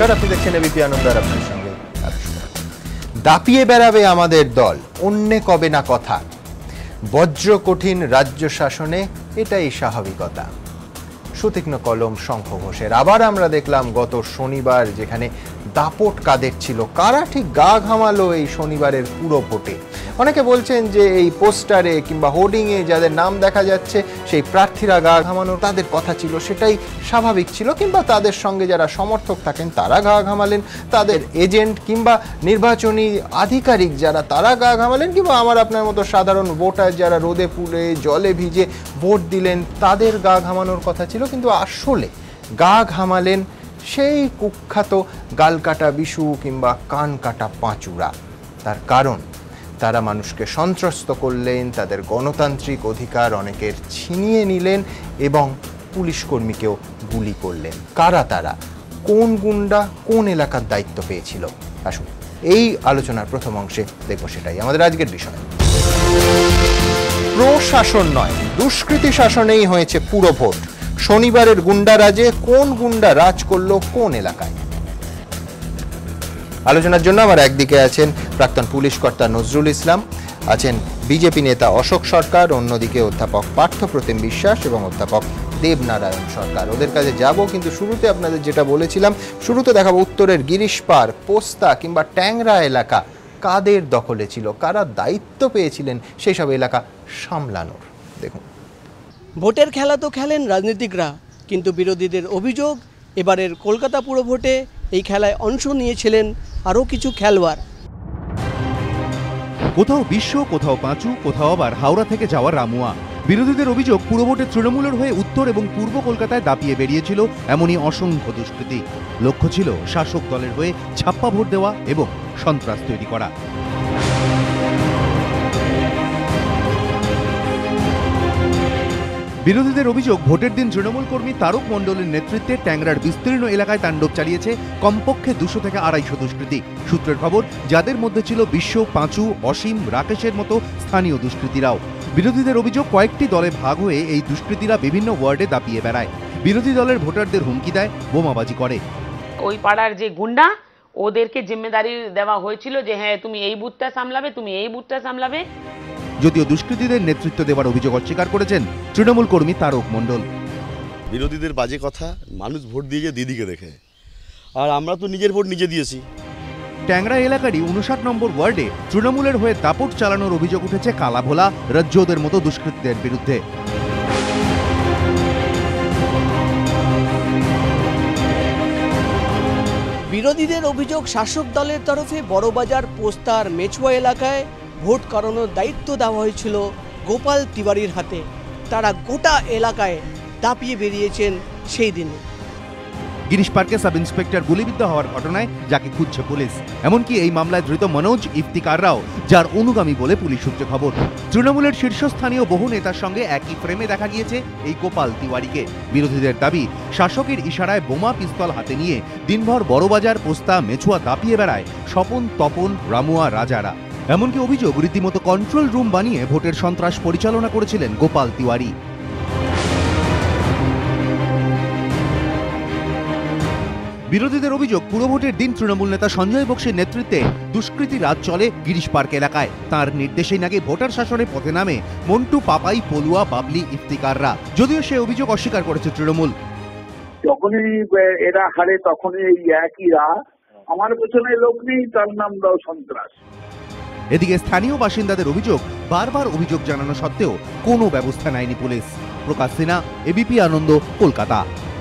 নমস্কার, আপনি দেখছেন এবিপি আনন্দ আর আপনার সঙ্গে দাপিয়ে বেড়াবে আমাদের দল, অন্যে কবে না কথা, বজ্র কঠিন রাজ্য শাসনে এটাই স্বাভাবিকতা। সুতীক্ষ্ণ কলম শঙ্খ ঘোষের। আবার আমরা দেখলাম গত শনিবার যেখানে দাপট কাদের ছিল, কারা ঠিক গা ঘামালো এই শনিবারের পুরো ভোটে। অনেকে বলছেন যে এই পোস্টারে কিংবা হোর্ডিংয়ে যাদের নাম দেখা যাচ্ছে সেই প্রার্থীরা গা ঘামানো তাদের কথা ছিল, সেটাই স্বাভাবিক ছিল, কিংবা তাদের সঙ্গে যারা সমর্থক থাকেন তারা গা ঘামালেন, তাদের এজেন্ট কিংবা নির্বাচনী আধিকারিক যারা তারা গা ঘামালেন, কিংবা আমার আপনার মতো সাধারণ ভোটার যারা রোদে পুড়ে জলে ভিজে ভোট দিলেন তাদের গা ঘামানোর কথা ছিল। কিন্তু আসলে গা ঘামালেন সেই কুখ্যাত গালকাটা বিশু কিংবা কান কাটা পাঁচুরা। তার কারণ তারা মানুষকে সন্ত্রস্ত করলেন, তাদের গণতান্ত্রিক অধিকার অনেকের ছিনিয়ে নিলেন এবং পুলিশ কর্মীকেও গুলি করলেন। কারা তারা, কোন গুন্ডা কোন এলাকার দায়িত্ব পেয়েছিল, আসুন এই আলোচনার প্রথম অংশে দেখব সেটাই আমাদের আজকের বিষয়। প্রশাসন নয়, দুষ্কৃতী শাসনেই হয়েছে পুরো ভোট। শনিবারের গুন্ডা রাজে কোন গুন্ডা রাজ করলো কোন এলাকায়, আলোচনার জন্য আমার একদিকে আছেন প্রাক্তন পুলিশ কর্তা নজরুল ইসলাম, আছেন বিজেপি নেতা অশোক সরকার, অন্যদিকে অধ্যাপক পার্থপ্রতিম বিশ্বাস এবং অধ্যাপক দেবনারায়ণ সরকার। ওদের কাছে যাব, কিন্তু শুরুতে আপনাদের যেটা বলেছিলাম, শুরুতে দেখাবো উত্তরের গিরিশপাড়, পোস্তা কিংবা ট্যাংরা এলাকা কাদের দখলে ছিল, কারা দায়িত্ব পেয়েছিলেন সেই সব এলাকা সামলানোর। দেখুন, ভোটের খেলা তো খেলেন রাজনীতিকরা, কিন্তু বিরোধীদের অভিযোগ এবারের কলকাতা পুর ভোটে এই খেলায় অংশ নিয়েছিলেন আরও কিছু খেলোয়াড়। কোথাও বিশ্ব, কোথাও পাঁচু, কোথাও আবার হাওড়া থেকে যাওয়া রামুয়া। বিরোধীদের অভিযোগ পুরভোটে তৃণমূলের হয়ে উত্তর এবং পূর্ব কলকাতায় দাপিয়ে বেরিয়েছিল এমনই অসংখ্য দুষ্কৃতী। লক্ষ্য ছিল শাসক দলের হয়ে ছাপ্পা ভোট দেওয়া এবং সন্ত্রাস তৈরি করা। বিরোধীদের অভিযোগ, ভোটের দিন তৃণমূল কর্মী তারক মণ্ডলের নেতৃত্বে ট্যাংরার বিস্তীর্ণ এলাকায় তাণ্ডব চালিয়েছে কমপক্ষে 200 থেকে 250 দুষ্কৃতী। সূত্রের খবর, যাদের মধ্যে ছিল বিশ্ব, পাঁচু, অসীম, রাকেশের মতো স্থানীয় দুষ্কৃতীরাও। বিরোধীদের অভিযোগ, কয়েকটি দলে ভাগ হয়ে এই দুষ্কৃতীরা বিভিন্ন ওয়ার্ডে দাপিয়ে বেড়ায়, বিরোধী দলের ভোটারদের হুমকি দেয়, বোমাবাজি করে। ওই পাড়ার যে গুন্ডা, ওদেরকে জিম্মেদারি দেওয়া হয়েছিল যে হ্যাঁ তুমি এই বুথটা সামলাবে, তুমি এই বুথটা সামলাবে। যদিও দুষ্কৃতীদের নেতৃত্ব দেওয়ার অভিযোগ অস্বীকার করেছেন তৃণমূল কর্মী তারক মণ্ডল। বিরোধীদের বাজে কথা, মানুষ ভোট দিয়েছে দিদিকে দেখে, আর আমরা তো নিজের ভোট নিজে দিয়েছি। ট্যাংরা এলাকারই 59 নম্বর ওয়ার্ডে তৃণমূলের হয়ে দাপট চালানোর অভিযোগ উঠেছে কালাভোলা, রাজ্যদের মতো দুষ্কৃতীদের বিরুদ্ধে। বিরোধীদের অভিযোগ, শাসক দলের তরফে বড়বাজার, পোস্তার, মেছুয়া এলাকায় ভোট করানোর দায়িত্ব দেওয়া হয়েছিল গোপাল তিওয়ারির হাতে। তারা গোটা এলাকায় দাপিয়ে বেরিয়েছেন সেই দিনে। গিরিশ পার্কে সাব ইন্সপেক্টর গুলিবিদ্ধ হওয়ার ঘটনায় যাকে খুঁজছে পুলিশ, এমনকি এই মামলায় ধৃত মনোজ ইফতিকাররাও যার অনুগামী বলে পুলিশ সূত্রে খবর। তৃণমূলের শীর্ষস্থানীয় বহু নেতার সঙ্গে একই ফ্রেমে দেখা গিয়েছে এই গোপাল তিওয়ারিকে। বিরোধীদের দাবি, শাসকের ইশারায় বোমা পিস্তল হাতে নিয়ে দিনভর বড়বাজার, পোস্তা, মেছুয়া দাপিয়ে বেড়ায় স্বপন, তপন, রামুয়া, রাজারা। এমনকি অভিযোগ, রীতিমতো কন্ট্রোল রুম বানিয়ে ভোটের সন্ত্রাস পরিচালনা করেছিলেন গোপাল তিওয়ারি। বিরোধীদের অভিযোগ, পুরভোটের দিন তৃণমূল নেতা সঞ্জয় বক্সির নেতৃত্বে দুষ্কৃতী রাজ চলে গিরিশ পার্ক এলাকায়। তাঁর নির্দেশেই নাকি ভোটার শাসনে পথে নামে মন্টু, পাপাই, পলুয়া, বাবলি, ইফতিকাররা। যদিও সে অভিযোগ অস্বীকার করেছে তৃণমূল। যখনই এরা হারে তখনই এই একইরা, আমার পেছনে লোক নেই, তার নাম দাও সন্ত্রাস। এদিকে স্থানীয় বাসিন্দাদের অভিযোগ, বারবার অভিযোগ জানানো সত্ত্বেও কোনো ব্যবস্থা নেয়নি পুলিশ। প্রকাশ সিনহা, এবিপি আনন্দ, কলকাতা।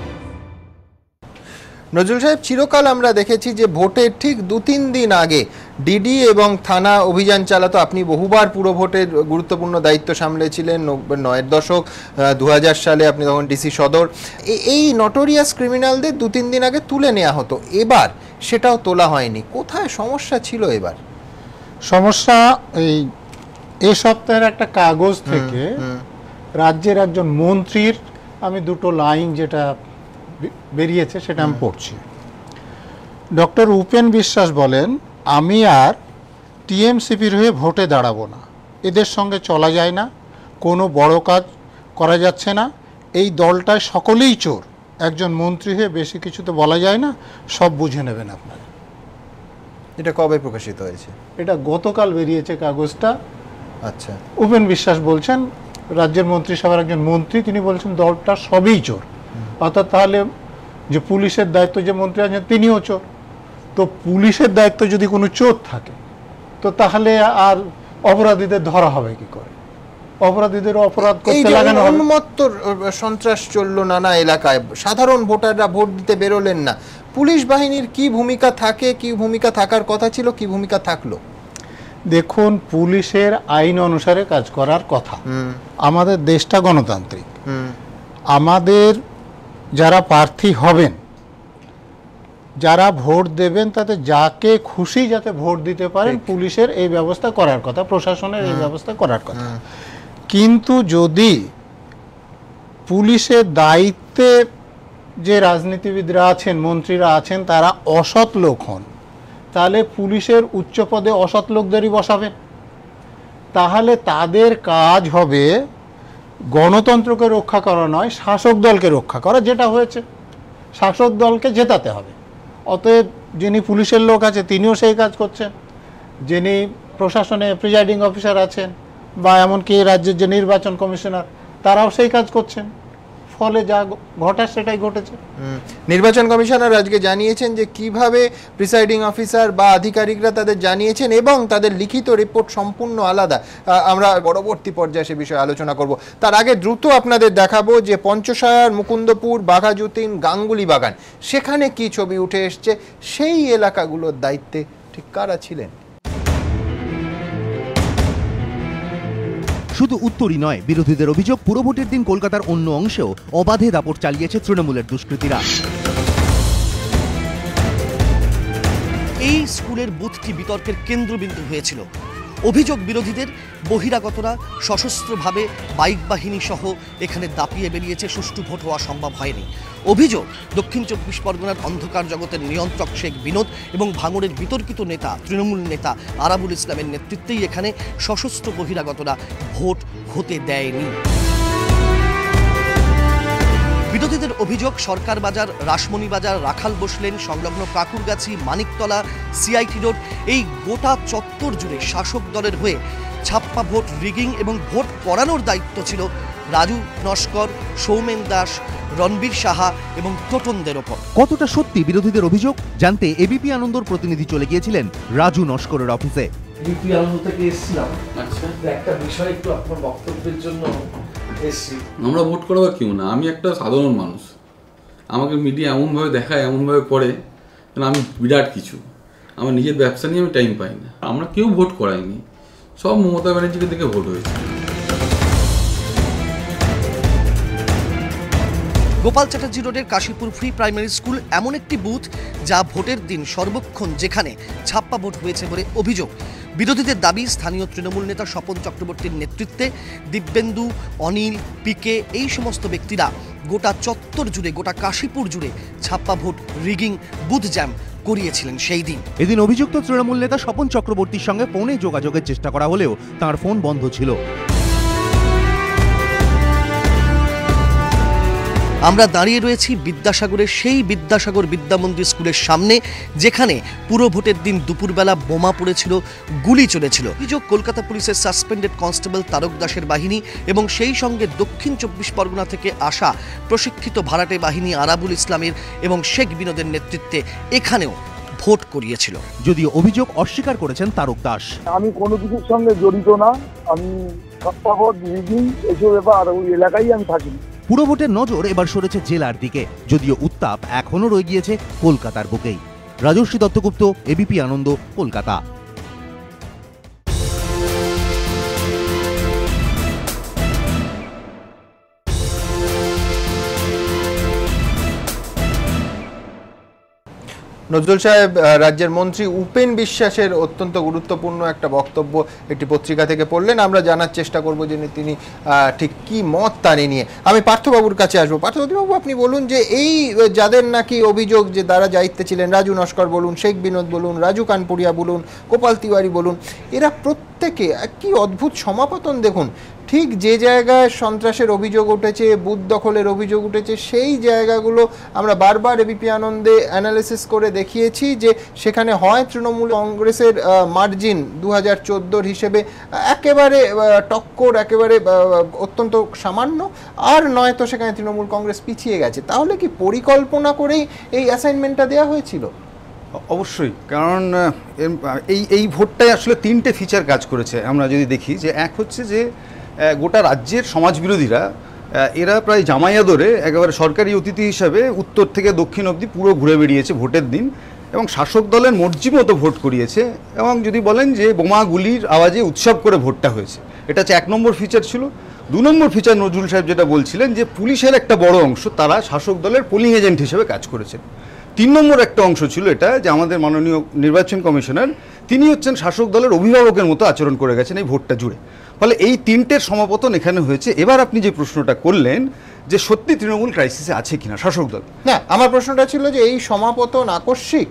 নজরুল সাহেব, চিরকাল আমরা দেখেছি যে ভোটের ঠিক 2-3 দিন আগে ডিডি এবং থানা অভিযান চালাতো। আপনি বহুবার পুরো ভোটের গুরুত্বপূর্ণ দায়িত্ব সামলেছিলেন 90-এর দশক, 2000 সালে আপনি তখন ডিসি সদর। এই নটোরিয়াস ক্রিমিনালদের 2-3 দিন আগে তুলে নেওয়া হতো, এবার সেটাও তোলা হয়নি। কোথায় সমস্যা ছিল এবার? সমস্যা এই সপ্তাহের একটা কাগজ থেকে রাজ্যের একজন মন্ত্রীর আমি দুটো লাইন যেটা বেরিয়েছে সেটা আমি পড়ছি। ডক্টর উপেন বিশ্বাস বলেন, আমি আর টিএমসিপির হয়ে ভোটে দাঁড়াবো না, এদের সঙ্গে চলা যায় না, কোনো বড় কাজ করা যাচ্ছে না, এই দলটায় সকলেই চোর, একজন মন্ত্রী হয়ে বেশি কিছু তো বলা যায় না, সব বুঝে নেবেন আপনারা। এটা কবে প্রকাশিত হয়েছে? এটা গতকাল বেরিয়েছে কাগজটা। আচ্ছা, উপেন বিশ্বাস বলছেন, রাজ্যের মন্ত্রিসভার একজন মন্ত্রী, তিনি বলছেন দলটা সবই চোর। অর্থাৎ তাহলে যে পুলিশের দায়িত্ব যে মন্ত্রী আছেন তিনিও চোর। তো পুলিশের দায়িত্ব যদি কোনো চোর থাকে, তো তাহলে আর অপরাধীদের ধরা হবে কি করে? অপরাধীদের অপরাধ এই করতে যে লাগানো হবে। উন্মত্ত সন্ত্রাস চললো নানা এলাকায়, সাধারণ ভোটাররা ভোট দিতে বেরোলেন না, পুলিশ বাহিনীর কি ভূমিকা থাকে, কি ভূমিকা থাকার কথা ছিল, কি ভূমিকা থাকলো? দেখুন, পুলিশের আইন অনুসারে কাজ করার কথা। আমাদের দেশটা গণতান্ত্রিক। আমাদের যারা প্রার্থী হবেন, যারা ভোট দেবেন, তাতে যাকে খুশি যাতে ভোট দিতে পারেন, পুলিশের এই ব্যবস্থা করার কথা, প্রশাসনের এই ব্যবস্থা করার কথা। কিন্তু যদি পুলিশের দায়িত্বে যে রাজনীতিবিদরা আছেন, মন্ত্রীরা আছেন, তারা অসৎ লোক হন, তাহলে পুলিশের উচ্চ পদে অসৎ লোকদেরই বসাবেন। তাহলে তাদের কাজ হবে গণতন্ত্রকে রক্ষা করা নয়, শাসক দলকে রক্ষা করা, যেটা হয়েছে। শাসক দলকে জেতাতে হবে। অতএব যিনি পুলিশের লোক আছে তিনিও সেই কাজ করছেন, যিনি প্রশাসনে প্রিজাইডিং অফিসার আছেন বা এমনকি রাজ্যের যে নির্বাচন কমিশনার, তারাও সেই কাজ করছেন। ফলে যা ঘটার সেটাই ঘটেছে। নির্বাচন কমিশনার আজকে জানিয়েছেন যে কিভাবে প্রিসাইডিং অফিসার বা আধিকারিকরা তাদের জানিয়েছেন এবং তাদের লিখিত রিপোর্ট সম্পূর্ণ আলাদা। আমরা পরবর্তী পর্যায়ে সে বিষয়ে আলোচনা করব। তার আগে দ্রুত আপনাদের দেখাবো যে পঞ্চশায়ার, মুকুন্দপুর, বাঘাযতীন, গাঙ্গুলি বাগান, সেখানে কি ছবি উঠে এসছে, সেই এলাকাগুলোর দায়িত্বে ঠিক কারা ছিলেন। শুধু উত্তরই নয়, বিরোধীদের অভিযোগ পুরো ভোটের দিন কলকাতার অন্য অংশেও অবাধে দাপট চালিয়েছে তৃণমূলের দুষ্কৃতীরা। এই স্কুলের বুথটি বিতর্কের কেন্দ্রবিন্দু হয়েছিল। অভিযোগ বিরোধীদের, বহিরাগতরা সশস্ত্রভাবে বাইক বাহিনী সহ এখানে দাপিয়ে বেরিয়েছে, সুষ্ঠু ভোট হওয়া সম্ভব হয়নি। অভিযোগ, দক্ষিণ 24 পরগনার অন্ধকার জগতের নিয়ন্ত্রক শেখ বিনোদ এবং ভাঙড়ের বিতর্কিত নেতা, তৃণমূল নেতা আরাবুল ইসলামের নেতৃত্বেই এখানে সশস্ত্র বহিরাগতরা ভোট হতে দেয়নি। বিরোধীদের অভিযোগ, সরকার বাজার, রাসমণি বাজার, রাখাল বসলেন সংলগ্ন কাকুরগাছি, মানিকতলা, সিআইটি রোড, এই গোটা চত্বর জুড়ে শাসক দলের হয়ে ছাপ্পা ভোট, রিগিং এবং ভোট করানোর দায়িত্ব ছিল রাজু নস্কর, সৌমেন দাস, রণবীর সাহা এবং টোটনদের ওপর। কতটা সত্যি বিরোধীদের অভিযোগ জানতে এবিপি আনন্দর প্রতিনিধি চলে গিয়েছিলেন রাজু নস্করের অফিসে। এবিপি আনন্দ থেকে এসেছিলাম, আচ্ছা, একটা বিষয় একটু আপনার বক্তব্যের জন্য এসেছি। আমরা ভোট করাবো কেউ না, আমি একটা সাধারণ মানুষ, আমাকে মিডিয়া এমনভাবে দেখায়, এমনভাবে করে, আমি বিরাট কিছু, আমার নিজের ব্যবসা নিয়ে আমি টাইম পাই না। আমরা কেউ ভোট করাইনি, সব মমতা ব্যানার্জিকে দেখে ভোট হয়েছে। গোপাল চ্যাটার্জি রোডের কাশীপুর ফ্রি প্রাইমারি স্কুল এমন একটি বুথ যা ভোটের দিন সর্বক্ষণ যেখানে ছাপ্পা ভোট হয়েছে বলে অভিযোগ। বিরোধীদের দাবি, স্থানীয় তৃণমূল নেতা স্বপন চক্রবর্তীর নেতৃত্বে দিব্যেন্দু, অনিল, পিকে, এই সমস্ত ব্যক্তিরা গোটা চত্বর জুড়ে, গোটা কাশীপুর জুড়ে ছাপ্পা ভোট, রিগিং, বুথ জ্যাম করিয়েছিলেন সেই দিন। এদিন অভিযুক্ত তৃণমূল নেতা স্বপন চক্রবর্তীর সঙ্গে ফোনে যোগাযোগের চেষ্টা করা হলেও তার ফোন বন্ধ ছিল। আমরা দাঁড়িয়ে রয়েছি বিদ্যাসাগরের সেই বিদ্যাসাগর বিদ্যামন্দির স্কুলের সামনে, যেখানে পুরো ভোটের দিন দুপুরবেলা বোমা পড়েছিল, গুলি চলেছিল। অভিযোগ, কলকাতা পুলিশের সাসপেন্ডেড কনস্টেবল তারক দাসের বাহিনী এবং সেই সঙ্গে দক্ষিণ 24 পরগনা থেকে আসা প্রশিক্ষিত ভাড়াটে বাহিনী আরাবুল ইসলামের এবং শেখ বিনোদের নেতৃত্বে এখানেও ভোট করিয়েছিল। যদিও অভিযোগ অস্বীকার করেছেন তারক দাস। আমি কোনো কিছুর সঙ্গে জড়িত না, আমি ছাপ্পাভোট, রিগিং এসব ব্যাপার ওই এলাকায় আমি থাকি। পুরো ভোটের নজর এবার সরেছে জেলার দিকে, যদিও উত্তাপ এখনও রয়ে গিয়েছে কলকাতার বুকেই। রাজর্ষি দত্তগুপ্ত, এবিপি আনন্দ, কলকাতা। নজরুল সাহেব, রাজ্যের মন্ত্রী উপেন বিশ্বাসের অত্যন্ত গুরুত্বপূর্ণ একটা বক্তব্য একটি পত্রিকা থেকে পড়লেন। আমরা জানার চেষ্টা করব যে তিনি ঠিক কি মত তা নিয়ে। আমি পার্থবাবুর কাছে আসবো। পার্থবাবু, আপনি বলুন যে এই যাদের নাকি অভিযোগ যে তারা দায়িত্বে ছিলেন, রাজু নস্কর বলুন, শেখ বিনোদ বলুন, রাজু কানপুরিয়া বলুন, গোপাল তিওয়ারি বলুন, এরা প্রত্যেকে কি অদ্ভুত সমাপতন। দেখুন, ঠিক যে জায়গায় সন্ত্রাসের অভিযোগ উঠেছে, বুথ দখলের অভিযোগ উঠেছে, সেই জায়গাগুলো আমরা বারবার এবিপি আনন্দে অ্যানালিসিস করে দেখিয়েছি যে সেখানে হয় তৃণমূল কংগ্রেসের মার্জিন 2014 হিসেবে একেবারে টক্কর, একেবারে অত্যন্ত সামান্য, আর নয়তো সেখানে তৃণমূল কংগ্রেস পিছিয়ে গেছে। তাহলে কি পরিকল্পনা করেই এই অ্যাসাইনমেন্টটা দেওয়া হয়েছিল? অবশ্যই, কারণ এই ভোটটাই আসলে 3টে ফিচার কাজ করেছে। আমরা যদি দেখি যে এক হচ্ছে যে গোটা রাজ্যের সমাজবিরোধীরা এরা প্রায় জামাইয়া ধরে একেবারে সরকারি অতিথি হিসাবে উত্তর থেকে দক্ষিণ অবধি পুরো ঘুরে বেরিয়েছে ভোটের দিন এবং শাসক দলের মর্জি মতো ভোট করিয়েছে। এবং যদি বলেন যে বোমা গুলির আওয়াজে উৎসব করে ভোটটা হয়েছে, এটা হচ্ছে 1 নম্বর ফিচার ছিল। 2 নম্বর ফিচার নজরুল সাহেব যেটা বলছিলেন যে পুলিশের একটা বড় অংশ তারা শাসক দলের পোলিং এজেন্ট হিসেবে কাজ করেছে। 3 নম্বর একটা অংশ ছিল এটা যে আমাদের মাননীয় নির্বাচন কমিশনার তিনি হচ্ছেন শাসক দলের অভিভাবকের মতো আচরণ করে গেছেন এই ভোটটা জুড়ে। ফলে এই 3টের সমাপতন এখানে হয়েছে। এবার আপনি যে প্রশ্নটা করলেন যে সত্যি তৃণমূল ক্রাইসিসে আছে কিনা শাসক দল, না, আমার প্রশ্নটা ছিল যে এই সমাপতন আকস্মিক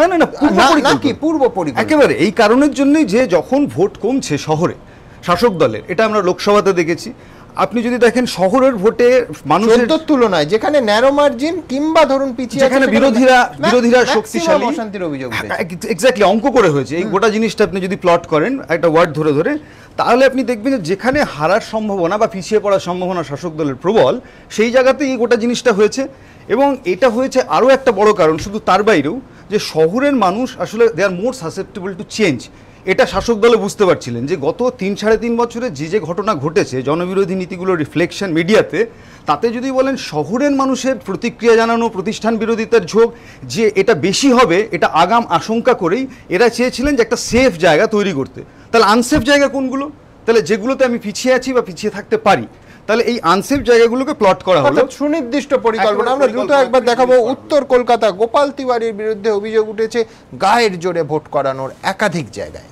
নাকি পূর্ব পরিকল্পনা? একেবারে এই কারণের জন্যই যে যখন ভোট কমছে শহরে শাসক দলের, এটা আমরা লোকসভাতে দেখেছি। আপনি যদি দেখেন শহরের ভোটে মানুষের তুলনায় যেখানে ন্যারো মার্জিন কিংবা ধরুন পিছিয়ে যেখানে বিরোধীরা শক্তিশালী অশান্তির অভিযোগ এক্স্যাক্টলি অঙ্ক করে হয়েছে। এই গোটা জিনিসটা আপনি যদি প্লট করেন একটা ওয়ার্ড ধরে ধরে, তাহলে আপনি দেখবেন যে যেখানে হারার সম্ভাবনা বা পিছিয়ে পড়ার সম্ভাবনা শাসক দলের প্রবল, সেই জায়গাতেই এই গোটা জিনিসটা হয়েছে। এবং এটা হয়েছে আরও একটা বড় কারণ, শুধু তার বাইরেও, যে শহরের মানুষ আসলে they are more susceptible to change. এটা শাসক দলে বুঝতে পারছিলেন যে গত 3-3.5 বছরে যে ঘটনা ঘটেছে, জনবিরোধী নীতিগুলোর রিফ্লেকশন মিডিয়াতে, তাতে যদি বলেন শহরের মানুষের প্রতিক্রিয়া জানানো, প্রতিষ্ঠান বিরোধিতার ঝোঁক যে এটা বেশি হবে, এটা আগাম আশঙ্কা করেই এরা চেয়েছিলেন যে একটা সেফ জায়গা তৈরি করতে। তাহলে আনসেফ জায়গা কোনগুলো? তাহলে যেগুলোতে আমি পিছিয়ে আছি বা পিছিয়ে থাকতে পারি, তাহলে এই আনসেফ জায়গাগুলোকে প্লট করা হলো। সুনির্দিষ্ট পরিকল্পনা। আমরা দ্রুত একবার দেখাবো উত্তর কলকাতা, গোপাল তিওয়ারির বিরুদ্ধে অভিযোগ উঠেছে গায়ের জোরে ভোট করানোর একাধিক জায়গায়।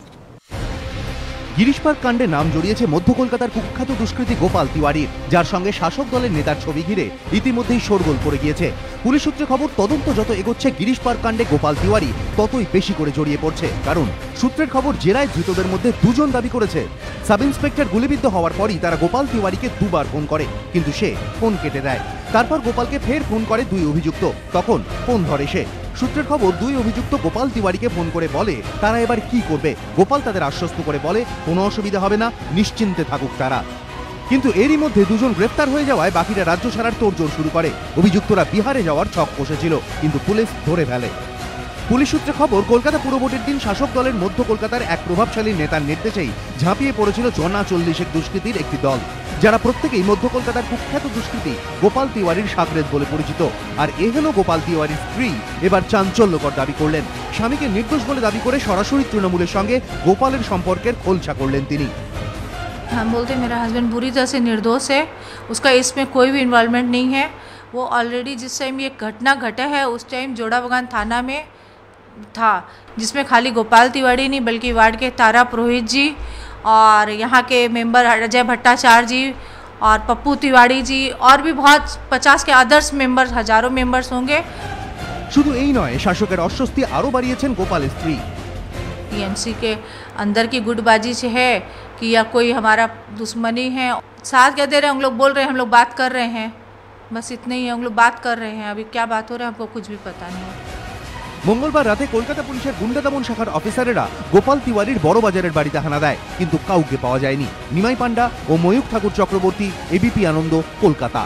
গিরিশ পার্ক কাণ্ডে নাম জড়িয়েছে মধ্য কলকাতার কুখ্যাত দুষ্কৃতী গোপাল তিওয়ারির, যার সঙ্গে শাসক দলের নেতার ছবি ঘিরে ইতিমধ্যেই শোরগোল পড়ে গিয়েছে। পুলিশ সূত্রে খবর, তদন্ত যত এগোচ্ছে গিরিশ পার্ক কাণ্ডে গোপাল তিওয়ারি ততই বেশি করে জড়িয়ে পড়ছে। কারণ সূত্রের খবর, জেরায় ধৃতদের মধ্যে 2 জন দাবি করেছে সাব ইন্সপেক্টর গুলিবিদ্ধ হওয়ার পরই তারা গোপাল তিওয়ারিকে 2 বার ফোন করে, কিন্তু সে ফোন কেটে দেয়। তারপর গোপালকে ফের ফোন করে 2 অভিযুক্ত, তখন ফোন ধরে সে। সূত্রের খবর, 2 অভিযুক্ত গোপাল তিওয়ারিকে ফোন করে বলে তারা এবার কি করবে। গোপাল তাদের আশ্বস্ত করে বলে কোনো অসুবিধা হবে না, নিশ্চিন্তে থাকুক তারা। কিন্তু এরই মধ্যে 2 জন গ্রেফতার হয়ে যাওয়ায় বাকিরা রাজ্য ছাড়ার তোড়জোড় শুরু করে। অভিযুক্তরা বিহারে যাওয়ার ছক কষেছিল, কিন্তু পুলিশ ধরে ফেলে। পুলিশ সূত্রে খবর, কলকাতা পুর ভোটের দিন শাসক দলের মধ্য কলকাতার এক প্রভাবশালী নেতার নির্দেশেই ঝাঁপিয়ে পড়েছিল জনা 40 দুষ্কৃতীর একটি দল, যারা প্রত্যেকেই মধ্য কলকাতার কুখ্যাত দুষ্কৃতী গোপাল তিওয়ারির সাকরেদ বলে পরিচিত। আর এ হলো গোপাল তিওয়ারির স্ত্রী এবার চাঞ্চল্যকর দাবি করলেন। স্বামীকে নির্দোষ বলে দাবি করে সরাসরি তৃণমূলের সঙ্গে গোপালের সম্পর্কের খোলসা করলেন তিনি। हम बोलते मेरा हस्बैंड बुरी तरह से निर्दोष है, उसका इसमें कोई भी इन्वॉल्वमेंट नहीं है। वो ऑलरेडी जिस टाइम ये घटना घटा है उस टाइम जोड़ाबागान थाना में था, जिसमें खाली गोपाल तिवारी नहीं बल्कि वार्ड के तारा पुरोहित जी और यहाँ के मेंबर अजय भट्टाचार्य जी और पप्पू तिवारी जी और भी बहुत 50 के अदर्स मेंबर्स, हजारों मेंबर्स होंगे। শুধু এই নয়, শাসকের অস্বস্তি আরও বাড়িয়েছেন গোপালের স্ত্রী। टीएमसी के अंदर की गुटबाजी से है कि या कोई हमारा दुश्मनी है, साथ कहते रहे हम लोग बोल रहे हैं, हम लोग बात कर रहे हैं, बस इतने ही हम लोग बात कर रहे हैं। अभी क्या बात हो रहा है हमको कुछ भी पता नहीं है। মঙ্গলবার রাতে কলকাতা পুলিশের গুন্ডা দমন শাখার অফিসারেরা গোপাল তিওয়ারির বড় বাজারের বাড়িতে হানা দেয়, কিন্তু কাউকে পাওয়া যায়নি। নিমাই পান্ডা ও ময়ূখ ঠাকুর চক্রবর্তী, এবিপি আনন্দ, কলকাতা।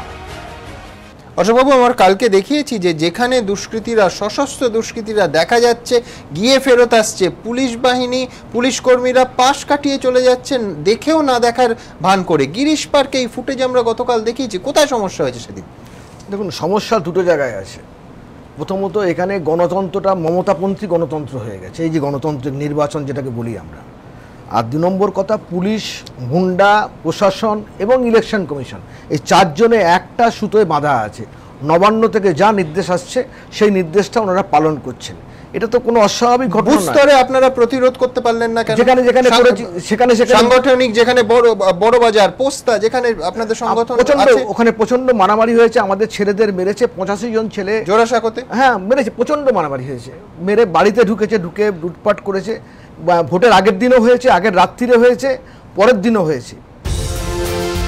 অশোকবাবু, আমার কালকে দেখিয়েছি যে যেখানে দুষ্কৃতীরা, সশস্ত্র দুষ্কৃতীরা দেখা যাচ্ছে গিয়ে ফেরত আসছে, পুলিশ বাহিনী, পুলিশ কর্মীরা পাশ কাটিয়ে চলে যাচ্ছেন দেখেও না দেখার ভান করে। গিরিশ পার্কে এই ফুটেজ আমরা গতকাল দেখিয়েছি। কোথায় সমস্যা হয়েছে সেদিন? দেখুন, সমস্যা 2টো জায়গায় আছে। প্রথমত, এখানে গণতন্ত্রটা মমতাপন্থী গণতন্ত্র হয়ে গেছে, এই যে গণতন্ত্রের নির্বাচন যেটাকে বলি আমরা। আর 2 নম্বর কথা, পুলিশ, হুন্ডা, প্রশাসন এবং ইলেকশন কমিশন, এই 4 জনে একটা সুতোয় বাঁধা আছে। নবান্ন থেকে যা নির্দেশ আসছে সেই নির্দেশটা ওনারা পালন করছেন। এটা তো কোনো অস্বাভাবিক ঘটনা না। স্তরে আপনারা প্রতিরোধ করতে পারলেন না কেন? যেখানে যেখানে সেখানে সাংগঠনিক, যেখানে বড় বাজার, পোস্তা, যেখানে আপনাদের সংগঠন আছে, ওখানে প্রচন্ড মারামারি হয়েছে। আমাদের ছেলেদের মেরেছে, 85 জন ছেলে জোড়াসাঁকোতে। হ্যাঁ, মেরেছে, প্রচন্ড মারামারি হয়েছে। মেরে বাড়িতে ঢুকেছে, ঢুকে লুটপাট করেছে। ভোটের আগের দিনও হয়েছে, আগের রাত্রিরে হয়েছে, পরের দিনও হয়েছে।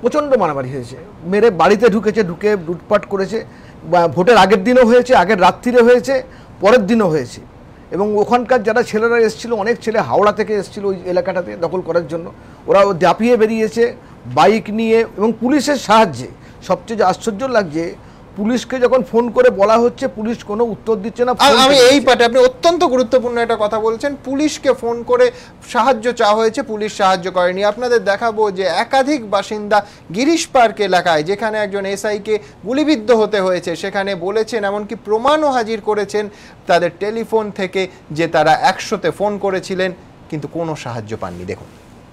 প্রচণ্ড মারামারি হয়েছে, মেরে বাড়িতে ঢুকে লুটপাট করেছে। ভোটের আগের দিনও হয়েছে, আগের রাত্রিরে হয়েছে, পরের দিনও হয়েছে। এবং ওখানকার যারা ছেলেরা এসেছিল, অনেক ছেলে হাওড়া থেকে এসেছিল ওই এলাকাটাতে দখল করার জন্য, ওরা দাপিয়ে বেরিয়েছে বাইক নিয়ে এবং পুলিশের সাহায্যে। সবচেয়ে যে আশ্চর্য লাগছে, পুলিশকে যখন ফোন করে বলা হচ্ছে পুলিশ কোনো উত্তর দিচ্ছে না। আমি এই পার্টে আপনি অত্যন্ত গুরুত্বপূর্ণ একটা কথা বলছেন, পুলিশকে ফোন করে সাহায্য চাওয়া হয়েছে, পুলিশ সাহায্য করেনি। আপনাদের দেখাবো যে একাধিক বাসিন্দা গিরিশ পার্ক এলাকায়, যেখানে একজন এসআইকে গুলিবিদ্ধ হতে হয়েছে, সেখানে বলেছেন, এমনকি প্রমাণও হাজির করেছেন তাদের টেলিফোন থেকে, যে তারা 100-তে ফোন করেছিলেন কিন্তু কোনো সাহায্য পাননি। দেখুন।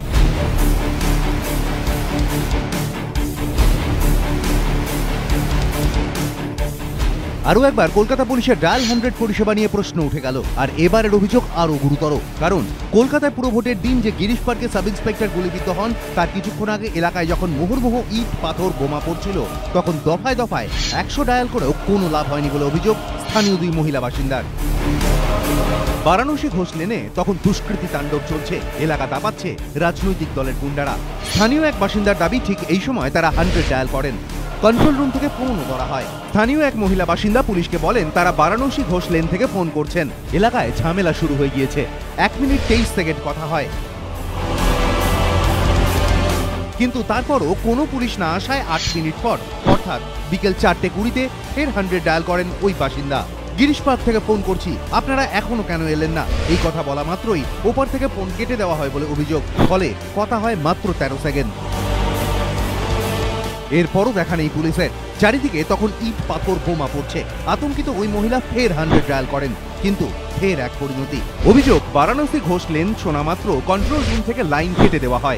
আরও একবার কলকাতা পুলিশের ডায়াল 100 পরিষেবা নিয়ে প্রশ্ন উঠে গেল। আর এবারের অভিযোগ আরও গুরুতর, কারণ কলকাতায় পুরো ভোটের দিন যে গিরিশ পার্কে সাব ইন্সপেক্টর গুলিবিদ্ধ হন, তার কিছুক্ষণ আগে এলাকায় যখন মুহুর্মুহু ইট পাথর বোমা পড়ছিল, তখন দফায় দফায় 100 ডায়াল করেও কোনো লাভ হয়নি বলে অভিযোগ স্থানীয় 2 মহিলা বাসিন্দার। বারাণসী ঘোষ লেনে তখন দুষ্কৃতি তাণ্ডব চলছে, এলাকা দাপাচ্ছে রাজনৈতিক দলের গুন্ডারা। স্থানীয় এক বাসিন্দার দাবি, ঠিক এই সময় তারা 100 ডায়াল করেন, কন্ট্রোল রুম থেকে ফোনও ধরা হয়। স্থানীয় এক মহিলা বাসিন্দা পুলিশকে বলেন, তারা বারাণসী ঘোষ লেন থেকে ফোন করছেন, এলাকায় ঝামেলা শুরু হয়ে গিয়েছে। 1 মিনিট 23 সেকেন্ড কথা হয়, কিন্তু তারপরও কোনো পুলিশ না আসায় 8 মিনিট পর, অর্থাৎ বিকেল 4:20-তে ফের 100 ডায়াল করেন ওই বাসিন্দা। গিরিশ পার্ক থেকে ফোন করছি, আপনারা এখনো কেন এলেন না? এই কথা বলা মাত্রই ওপর থেকে ফোন কেটে দেওয়া হয় বলে অভিযোগ। ফলে কথা হয় মাত্র 13 সেকেন্ড। এরপরও দেখা নেই পুলিশের। চারিদিকে তখন ইট পাথর বোমা পড়ছে। আতঙ্কিত ওই মহিলা ফের 100 ডায়াল করেন, কিন্তু ফের এক পরিণতি। অভিযোগ, বারাণসী ঘোষ লেন শোনা মাত্র কন্ট্রোল রুম থেকে লাইন কেটে দেওয়া হয়।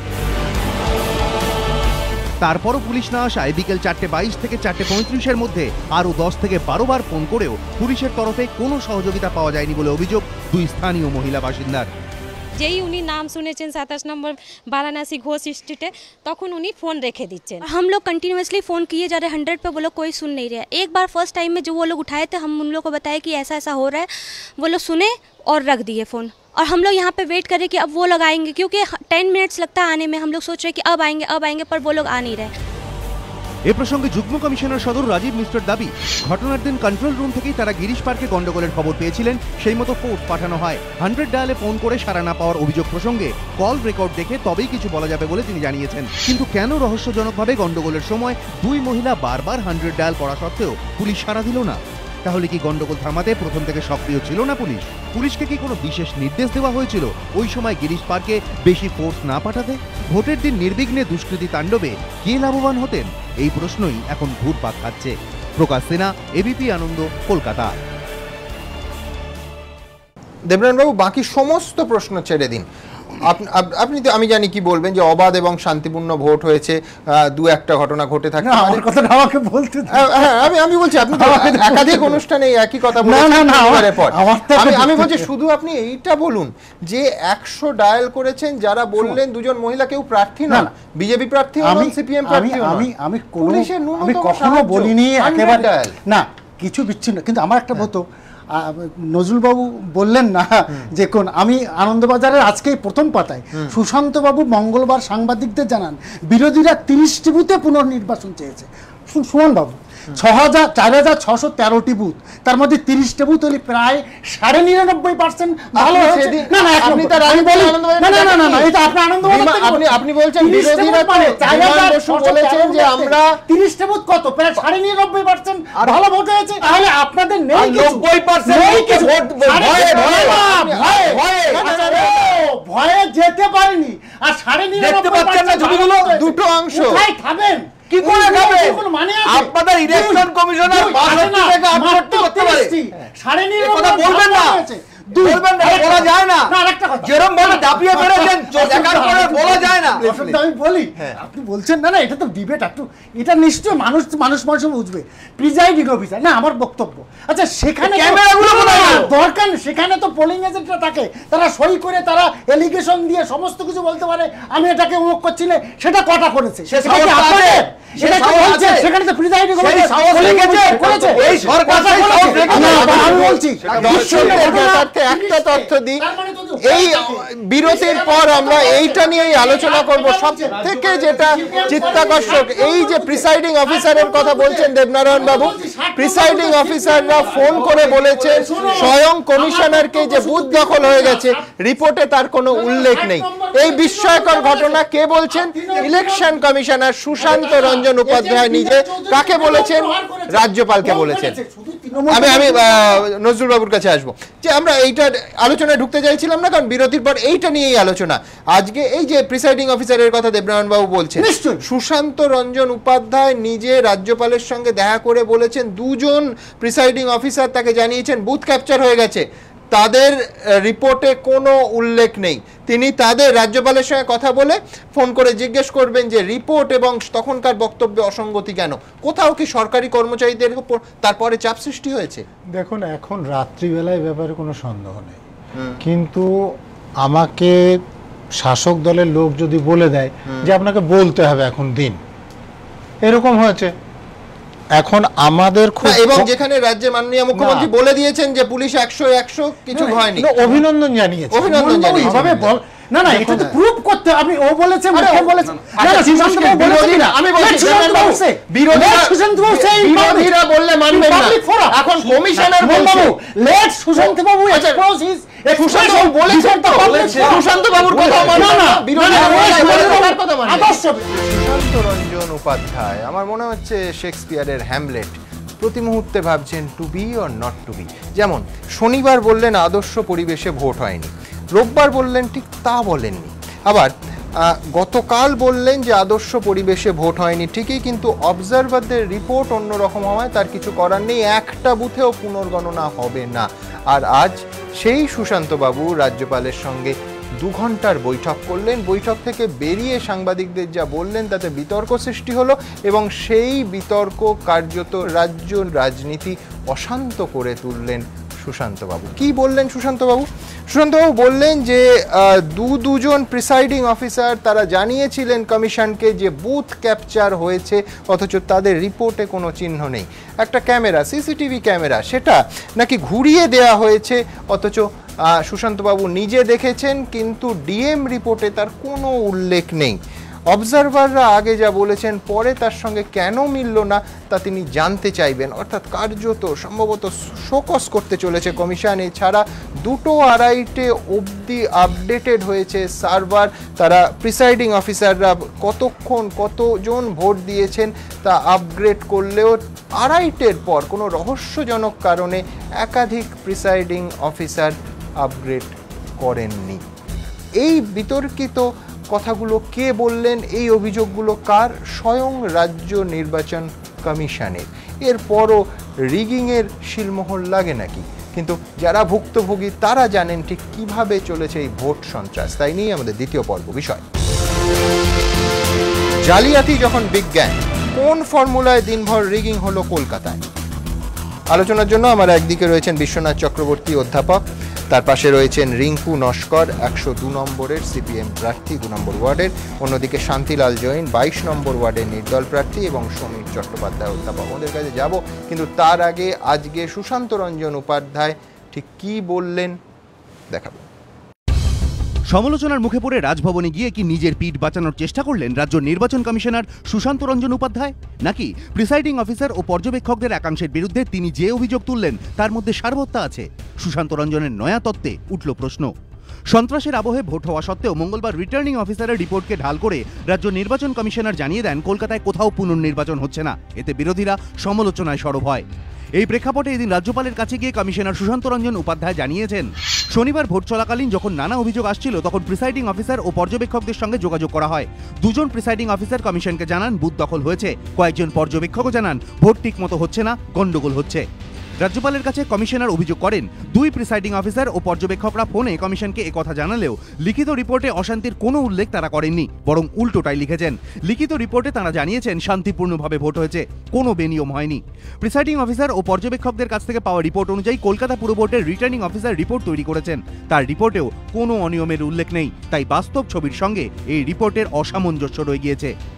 তারপরও পুলিশ না আসায় বিকেল 4:22 থেকে 4:35-এর মধ্যে আরও 10 থেকে 12 বার ফোন করেও পুলিশের তরফে কোনো সহযোগিতা পাওয়া যায়নি বলে অভিযোগ 2 স্থানীয় মহিলা বাসিন্দার। যেই উনি নাম শুনেছেন 27 নম্বর वाराणसी घोष स्ट्रीट तखन उन्हीं फ़ोन रेखे दीजिए। हम लोग कंटिन्यूसली फ़ोन किए जा रहे 100 पे, वो लोग कोई सुन नहीं रहे। एक बार फर्स्ट टाइम में जो वो लोग उठाए थे, हम उन लोग को बताया कि ऐसा ऐसा हो रहा है, वो लोग सुने और रख दिए फ़ोन। और हम लोग यहाँ पे वेट करें कि अब वो लोग आएंगे, क्योंकि 10 मिनट्स लगता है आने में। हम लोग सोच रहे कि अब आएंगे, पर वो लोग आ नहीं रहे। এ প্রসঙ্গে যুগ্ম কমিশনার সদর রাজীব মিশ্রর দাবি, ঘটনার দিন কন্ট্রোল রুম থেকেই তারা গিরিশ পার্কে গন্ডগোলের খবর পেয়েছিলেন, সেই মতো ফোর্স পাঠানো হয়। 100 ডায়ালে ফোন করে সাড়া না পাওয়ার অভিযোগ প্রসঙ্গে কল রেকর্ড দেখে তবেই কিছু বলা যাবে বলে তিনি জানিয়েছেন। কিন্তু কেন রহস্যজনকভাবে গন্ডগোলের সময় 2 মহিলা বারবার 100 ডায়াল করা সত্ত্বেও পুলিশ সাড়া দিল না? তাহলে কি গন্ডগোল থামাতে প্রথম থেকে সক্রিয় ছিল না পুলিশ? পুলিশকে কি কোনো বিশেষ নির্দেশ দেওয়া হয়েছিল ওই সময় গিরিশ পার্কে বেশি ফোর্স না পাঠাতে? ভোটের দিন নির্বিঘ্নে দুষ্কৃতী তাণ্ডবে কে লাভবান হতেন? এই প্রশ্নই এখন ঘুরপাক খাচ্ছে। প্রকাশ সিনহা, এবিপি আনন্দ, কলকাতা। দেবনাথবাবু, বাকি সমস্ত প্রশ্ন ছেড়ে দিন। আপনি তো, আমি জানি কি বলবেন, যে অবাধ এবং শান্তিপূর্ণ ভোট হয়েছে, 2-1টা ঘটনা ঘটে থাকে। আমার কথাটা আমাকে বলতে আমি বলছি, আপনি একাধিক অনুষ্ঠানে একই কথা বলেন। আমি বলছি শুধু আপনি এইটা বলুন যে 100 ডায়াল করেছেন, যারা বললেন 2জন মহিলা কেউ প্রার্থী না, বিজেপি প্রার্থী নন, সিপিএম প্রার্থী নন। আমি কখনো বলিনি একেবারে না, কিছু বিচ্ছিন্ন। কিন্তু আমার একটা হতো, নজরুলবাবু বললেন না যে কোন, আমি আনন্দবাজারের আজকেই প্রথম পাতায় সুশান্তবাবু মঙ্গলবার সাংবাদিকদের জানান বিরোধীরা 30টি বুথে পুনর্নির্বাচন চেয়েছে। সুমনবাবু, 4,613টি বুথ, তার মধ্যে 30টি বুথ হলে প্রায় 99.5% ভালো হয়েছে। আপনি বলছেন বিরোধীরা বলেছেন যে আমরা 30টি বুথ কত, প্রায় 99.5% ভালো ভোট হয়েছে। তাহলে আপনাদের নেই 90% ভয়ে যেতে পারেনি, আর 99.5% দুটো অংশ খাবেন কি করে খাবে? আপনাদের ইলেকশন কমিশনার 62 থেকে 68 করতে পারে। 99.5 কথা বলবেন না, বলবেন না, বলা যায় না। যেরকম ভাবে দাপিয়ে বেড়েছেন দেখার পরে বলা যায় না। আমি বলি, আপনি বলছেন না, এটা তো ডিবেট, একটু এটা নিশ্চয় মানুষ বুঝবে। প্রিজাইডিং অফিসার না, আমার বক্তব্য। আচ্ছা, সেখানে ক্যামেরাগুলো দরকার, সেখানে তো পোলিং এজেন্টরা থাকে, তারা সই করে, তারা এলিগেশন দিয়ে সমস্ত কিছু বলতে পারে, আমি এটাকে অমুক করছি না, সেটা কটা করেছে, সেটা বলছে, সেখানে তো প্রিজাইডিং অফিসার করেছে। এই সরকার আমি বলছি একটা তথ্য দিই, এই বিরতির পর আমরা এইটা নিয়েই আলোচনা করব। সব থেকে যেটা চিত্তাকর্ষক, এই যে প্রিসাইডিং অফিসারের কথা বলছেন দেবনারায়ণ বাবু, প্রিসাইডিং অফিসাররা ফোন করে বলেছেন স্বয়ং কমিশনারকে যে বুথ দখল হয়ে গেছে, রিপোর্টে তার কোনো উল্লেখ নেই। এই বিস্ময়কর ঘটনা কে বলছেন? ইলেকশন কমিশনার সুশান্ত রঞ্জন উপাধ্যায় নিজে। কাকে বলেছেন? রাজ্যপালকে বলেছেন। আমি নজরুল বাবুর কাছে আসবো, যে আমরা এইটা আলোচনায় ঢুকতে চাইছিলাম না, কারণ বিরতির পর এইটা নিয়েই আলোচনা। আজকে এই যে প্রিসাইডিং অফিসারের কথা দেবনারায়ণ বাবু বলছেন, সুশান্ত রঞ্জন উপাধ্যায় নিজে রাজ্যপালের সঙ্গে দেখা করে বলেছেন দুজন প্রিসাইডিং অফিসার তাকে জানিয়েছেন বুথ ক্যাপচার হয়ে গেছে, তাদের রিপোর্টে কোনো উল্লেখ নেই। তিনি তাদের রাজ্যপালের সঙ্গে কথা বলে ফোন করে জিজ্ঞেস করবেন যে রিপোর্ট এবং তখনকার বক্তব্যে অসঙ্গতি কেন, কোথাও কি সরকারি কর্মচারীদের উপর তারপরে চাপ সৃষ্টি হয়েছে? দেখুন, এখন রাত্রিবেলায় ব্যাপারে কোনো সন্দেহ নেই, কিন্তু আমাকে শাসক দলের লোক যদি বলে দেয় যে আপনাকে বলতে হবে এখন দিন, এরকম হয়েছে। এখন আমাদের এবং যেখানে রাজ্যের মাননীয় মুখ্যমন্ত্রী বলে দিয়েছেন যে পুলিশ 100 কিছু হয়নি, অভিনন্দন জানিয়েছে, অভিনন্দন জানিয়েছে। না না, এটা তো প্রুফ করতে, আপনি ও বলেছে মুখে বলেছে না না, সুশান্ত বাবু বলেছে না, আমি বলছি বিরোধীরা বললে মানবেন না, এখন কমিশনার বলছে লেট সুশান্ত বাবু এক্সপোজ হিজ, সুশান্ত বাবু বলেছেন তো, সুশান্ত বাবুর কথা মানে না, বিরোধীরা বলার কথা মানে। আদর্শ সুশান্ত রঞ্জন উপাধ্যায় আমার মনে হচ্ছে শেক্সপিয়ারের হ্যামলেট, প্রতি মুহূর্তে ভাবছেন to be or not to be. যেমন শনিবার বললেন আদর্শ পরিবেশে ভোট হয়নি, রোববার বললেন ঠিক তা বলেননি, আবার গতকাল বললেন যে আদর্শ পরিবেশে ভোট হয়নি ঠিকই, কিন্তু অবজারভারদের রিপোর্ট অন্যরকম হওয়ায় তার কিছু করার নেই, একটা বুথেও পুনর্গণনা হবে না। আর আজ সেই সুশান্তবাবু রাজ্যপালের সঙ্গে 2 ঘন্টার বৈঠক করলেন, বৈঠক থেকে বেরিয়ে সাংবাদিকদের যা বললেন তাতে বিতর্ক সৃষ্টি হলো, এবং সেই বিতর্ক কার্যত রাজ্য রাজনীতি অশান্ত করে তুললেন সুশান্তবাবু। কি বললেন সুশান্তবাবু? সুশান্তবাবু বললেন যে দুজন প্রিসাইডিং অফিসার তারা জানিয়েছিলেন কমিশনকে যে বুথ ক্যাপচার হয়েছে, অথচ তাদের রিপোর্টে কোনো চিহ্ন নেই। একটা ক্যামেরা, সিসিটিভি ক্যামেরা, সেটা নাকি ঘুরিয়ে দেওয়া হয়েছে, অথচ সুশান্তবাবু নিজে দেখেছেন, কিন্তু ডিএম রিপোর্টে তার কোনো উল্লেখ নেই। অবজারভাররা আগে যা বলেছেন পরে তার সঙ্গে কেন মিলল না তা তিনি জানতে চাইবেন। অর্থাৎ কার্যত সম্ভবত শোকস করতে চলেছে কমিশন। এছাড়া 2:30 অবধি আপডেটেড হয়েছে সার্ভার, তারা প্রিসাইডিং অফিসাররা কতক্ষণ কতজন ভোট দিয়েছেন তা আপগ্রেড করলেও 2:30 পর কোনো রহস্যজনক কারণে একাধিক প্রিসাইডিং অফিসার আপগ্রেড করেননি। এই বিতর্কিত কথাগুলো কে বললেন? এই অভিযোগগুলো কার? স্বয়ং রাজ্য নির্বাচন কমিশনের। এরপরও রিগিংয়ের শিলমোহর লাগে নাকি? কিন্তু যারা ভুক্তভোগী তারা জানেন ঠিক কিভাবে চলেছে এই ভোট সন্ত্রাস। তাই নিয়ে আমাদের দ্বিতীয় পর্ব বিষয়। জালিয়াতি যখন বিজ্ঞান, কোন ফর্মুলায় দিনভর রিগিং হলো কলকাতায়? আলোচনার জন্য আমার একদিকে রয়েছেন বিশ্বনাথ চক্রবর্তী অধ্যাপক, তার পাশে রয়েছেন রিঙ্কু নস্কর 102 নম্বরের সিপিএম প্রার্থী 2 নম্বর ওয়ার্ডের, অন্যদিকে শান্তিলাল জৈন 22 নম্বর ওয়ার্ডের নির্দল প্রার্থী, এবং সমীর চট্টোপাধ্যায় অধ্যাপক। ওদের কাছে যাব, কিন্তু তার আগে আজকে সুশান্ত রঞ্জন উপাধ্যায় ঠিক কি বললেন দেখাবো। সমালোচনার মুখে পড়ে রাজভবনে গিয়ে কি নিজের পিঠ বাঁচানোর চেষ্টা করলেন রাজ্য নির্বাচন কমিশনার সুশান্ত রঞ্জন উপাধ্যায়, নাকি প্রিসাইডিং অফিসার ও পর্যবেক্ষকদের একাংশের বিরুদ্ধে তিনি যে অভিযোগ তুললেন তার মধ্যে সারবত্তা আছে? সুশান্ত রঞ্জনের নয়া তত্ত্বে উঠল প্রশ্ন। সন্ত্রাসের আবহে ভোট হওয়া সত্ত্বেও মঙ্গলবার রিটার্নিং অফিসারের রিপোর্টকে ঢাল করে রাজ্য নির্বাচন কমিশনার জানিয়ে দেন কলকাতায় কোথাও পুনর্নির্বাচন হচ্ছে না। এতে বিরোধীরা সমালোচনায় সরব হয়। এই প্রেক্ষাপটে এদিন রাজ্যপালের কাছে গিয়ে কমিশনার সুশান্ত রঞ্জন উপাধ্যায় জানিয়েছেন, শনিবার ভোট চলাকালীন যখন নানা অভিযোগ আসছিল তখন প্রিসাইডিং অফিসার ও পর্যবেক্ষকদের সঙ্গে যোগাযোগ করা হয়। 2জন প্রিসাইডিং অফিসার কমিশনকে জানান বুথ দখল হয়েছে, কয়েকজন পর্যবেক্ষকও জানান ভোট ঠিক মতো হচ্ছে না, গন্ডগোল হচ্ছে। রাজ্যপালের কাছে কমিশনার অভিযোগ করেন 2 প্রিসাইডিং অফিসার ও পর্যবেক্ষকরা ফোনে কমিশনকে একথা জানালেও লিখিত রিপোর্টে অশান্তির কোনো উল্লেখ তারা করেননি, বরং উল্টোটাই লিখেছেন। লিখিত রিপোর্টে তারা জানিয়েছেন শান্তিপূর্ণভাবে ভোট হয়েছে, কোনো বেনিয়ম হয়নি। প্রিসাইডিং অফিসার ও পর্যবেক্ষকদের কাছ থেকে পাওয়া রিপোর্ট অনুযায়ী কলকাতা পুর বোর্ডের রিটার্নিং অফিসার রিপোর্ট তৈরি করেছেন, তার রিপোর্টেও কোনো অনিয়মের উল্লেখ নেই। তাই বাস্তব ছবির সঙ্গে এই রিপোর্টের অসামঞ্জস্য রয়ে গিয়েছে।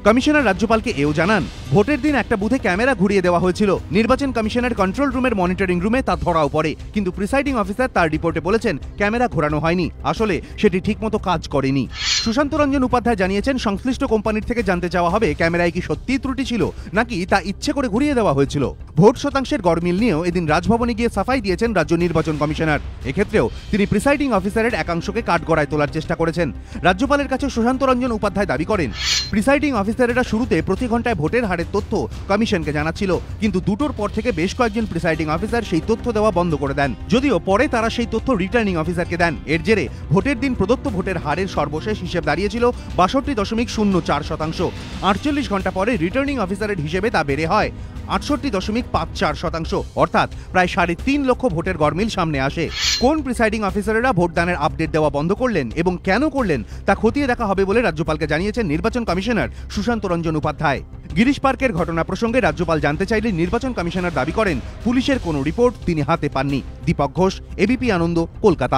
কমিশনার রাজ্যপালকে এও জানান, ভোটের দিন একটা বুথে ক্যামেরা ঘুরিয়ে দেওয়া হয়েছিল। নির্বাচন কমিশনের কন্ট্রোল রুমের মনিটরিং রুমে তা ধরাও পড়ে, কিন্তু প্রিসাইডিং অফিসার তার রিপোর্টে বলেছেন ক্যামেরা ঘোরানো হয়নি, আসলে সেটি ঠিকমতো কাজ করেনি। সুশান্ত রঞ্জন উপাধ্যায় জানিয়েছেন, সংশ্লিষ্ট কোম্পানির থেকে জানতে চাওয়া হবে ক্যামেরায় কি সত্যিই ত্রুটি ছিল নাকি তা ইচ্ছে করে ঘুরিয়ে দেওয়া হয়েছিল। ভোট শতাংশের গড়মিল নিয়েও এদিন রাজভবনে গিয়ে সাফাই দিয়েছেন রাজ্য নির্বাচন কমিশনার। এক্ষেত্রেও তিনি প্রিসাইডিং অফিসারের একাংশকে কাঠগড়ায় তোলার চেষ্টা করেছেন। রাজ্যপালের কাছে সুশান্ত রঞ্জন উপাধ্যায় দাবি করেন, প্রিসাইডিং অফিসারেরা শুরুতে প্রতি ঘন্টায় ভোটের হারের তথ্য কমিশনকে জানাচ্ছিল, কিন্তু দুটোর পর থেকে বেশ কয়েকজন প্রিসাইডিং অফিসার সেই তথ্য দেওয়া বন্ধ করে দেন, যদিও পরে তারা সেই তথ্য রিটার্নিং অফিসারকে দেন। এর জেরে ভোটের দিন প্রদত্ত ভোটের হারের সর্বশেষ হিসেব দাঁড়িয়েছিল 62.04%। 48 ঘন্টা পরে রিটার্নিং অফিসারের হিসেবে তা বেড়ে হয় 68.54%, অর্থাৎ প্রায় 3.5 লক্ষ ভোটের গড়মিল সামনে আসে। কোন প্রিসাইডিং অফিসারেরা ভোটদানের আপডেট দেওয়া বন্ধ করলেন এবং কেন করলেন তা খতিয়ে দেখা হবে বলে রাজ্যপালকে জানিয়েছেন নির্বাচন কমিশনার সুশান্ত রঞ্জন উপাধ্যায়। গিরিশ পার্কের ঘটনা প্রসঙ্গে রাজ্যপাল জানতে চাইলে নির্বাচন কমিশনার দাবি করেন, পুলিশের কোনো রিপোর্ট তিনি হাতে পাননি। দীপক ঘোষ, এবিপি আনন্দ, কলকাতা।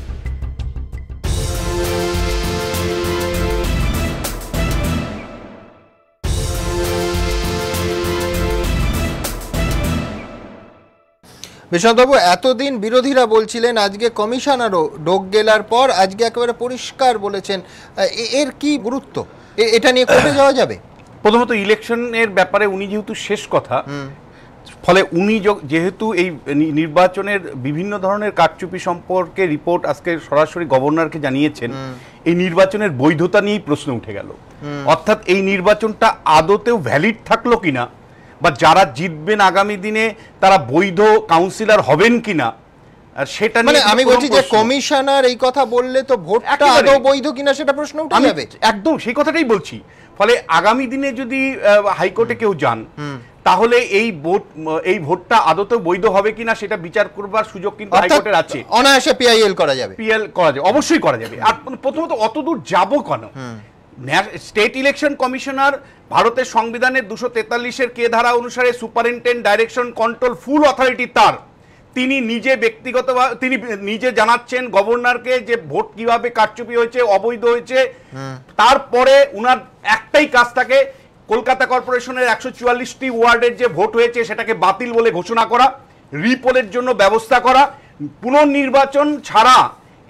বিশ্বনাথবাবু, এতদিন বিরোধীরা বলছিলেন, আজকে কমিশনারও ডোক গেলার পর আজকে একেবারে পরিষ্কার বলেছেন, এর কি গুরুত্ব, এটা নিয়ে কোর্টে যাওয়া যাবে? প্রথমত ইলেকশনের ব্যাপারে উনি যেহেতু শেষ কথা, ফলে উনি যেহেতু এই নির্বাচনের বিভিন্ন ধরনের কারচুপি সম্পর্কে রিপোর্ট আজকে সরাসরি গভর্নরকে জানিয়েছেন, এই নির্বাচনের বৈধতা নিয়েই প্রশ্ন উঠে গেল। অর্থাৎ এই নির্বাচনটা আদতেও ভ্যালিড থাকলো কিনা, বা যারা জিতবেন আগামী দিনে তারা বৈধ কাউন্সিলর হবেন কিনা, সেটা নিয়ে আমি বলছি যে কমিশনার এই কথা বললে তো ভোটটা আদৌ বৈধ কিনা সেটা প্রশ্ন উঠে যাবে। একদম সেই কথাটাই বলছি। ফলে আগামী দিনে যদি হাইকোর্টে কেউ যান, তাহলে এই ভোটটা আদতেও বৈধ হবে কিনা সেটা বিচার করবার সুযোগ কিন্তু হাইকোর্টের আছে। অনায়াসে পিআইএল করা যাবে, অবশ্যই করা যাবে। আর প্রথমত অতদূর যাবো কেন? স্টেট ইলেকশন কমিশনার ভারতের সংবিধানের 243-এর কে ধারা অনুসারে superintendent direction control full authority তার। তিনি নিজে ব্যক্তিগতভাবে তিনি নিজে জানাচ্ছেন গভর্নরকে যে ভোট কিভাবে কারচুপি হয়েছে, অবৈধ হয়েছে। তারপরে উনার একটাই কাজ থাকে, কলকাতা কর্পোরেশনের 144টি ওয়ার্ডের যে ভোট হয়েছে সেটাকে বাতিল বলে ঘোষণা করা, রিপোলের জন্য ব্যবস্থা করা। পুনর্নির্বাচন ছাড়া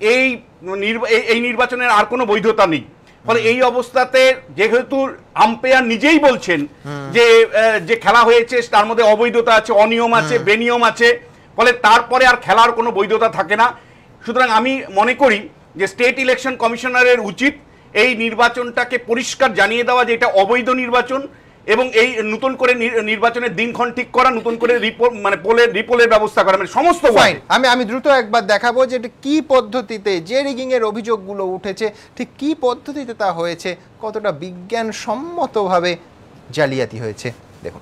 এই নির্বাচনের আর কোনো বৈধতা নেই। ফলে এই অবস্থাতে যেহেতু আম্পায়ার নিজেই বলছেন যে খেলা হয়েছে তার মধ্যে অবৈধতা আছে, অনিয়ম আছে, বেনিয়ম আছে, ফলে তারপরে আর খেলার কোনো বৈধতা থাকে না। সুতরাং আমি মনে করি যে স্টেট ইলেকশন কমিশনারের উচিত এই নির্বাচনটাকে পরিষ্কার জানিয়ে দেওয়া যে এটা অবৈধ নির্বাচন, এবং এই নতুন করে নির্বাচনের দিনক্ষণ ঠিক করা, নতুন করে রিপোলের ব্যবস্থা করা, মানে সমস্ত। আমি দ্রুত একবার দেখাবো যে এটা কি পদ্ধতিতে যে রিগিং এর অভিযোগগুলো উঠেছে, ঠিক কি পদ্ধতিতে তা হয়েছে, কতটা বিজ্ঞানসম্মতভাবে জালিয়াতি হয়েছে, দেখুন।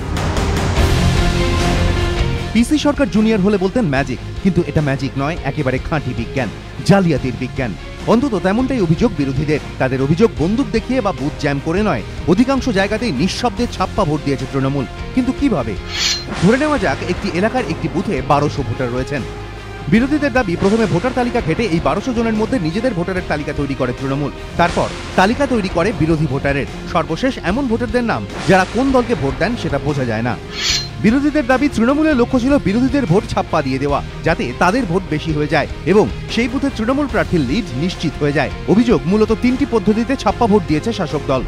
পিসি সরকার জুনিয়র হলে বলতেন ম্যাজিক, কিন্তু এটা ম্যাজিক নয়, একেবারে খাঁটি বিজ্ঞান, জালিয়াতির বিজ্ঞান। অন্তত তেমনটাই অভিযোগ বিরোধীদের। তাদের অভিযোগ বন্দুক দেখিয়ে বা বুথ জ্যাম করে নয়, অধিকাংশ জায়গাতেই নিঃশব্দে ছাপ্পা ভোট দিয়েছে তৃণমূল। কিন্তু কিভাবে? ধরে নেওয়া যাক একটি এলাকার একটি বুথে 1200 ভোটার রয়েছেন। বিরোধীদের দাবি, প্রথমে ভোটার তালিকা ঘেটে এই 1200 জনের মধ্যে নিজেদের ভোটারের তালিকা তৈরি করে তৃণমূল, তারপর তালিকা তৈরি করে বিরোধী ভোটারের, সর্বশেষ এমন ভোটারদের নাম যারা কোন দলকে ভোট দেন সেটা বোঝা যায় না। বিরোধীদের দাবি, তৃণমূলের লক্ষ্য ছিল বিরোধীদের ভোট ছাপ্পা দিয়ে দেওয়া, যাতে তাদের ভোট বেশি হয়ে যায় এবং সেই বুথে তৃণমূল প্রার্থীর লিড নিশ্চিত হয়ে যায়। অভিযোগ, মূলত 3টি পদ্ধতিতে ছাপ্পা ভোট দিয়েছে শাসক দল।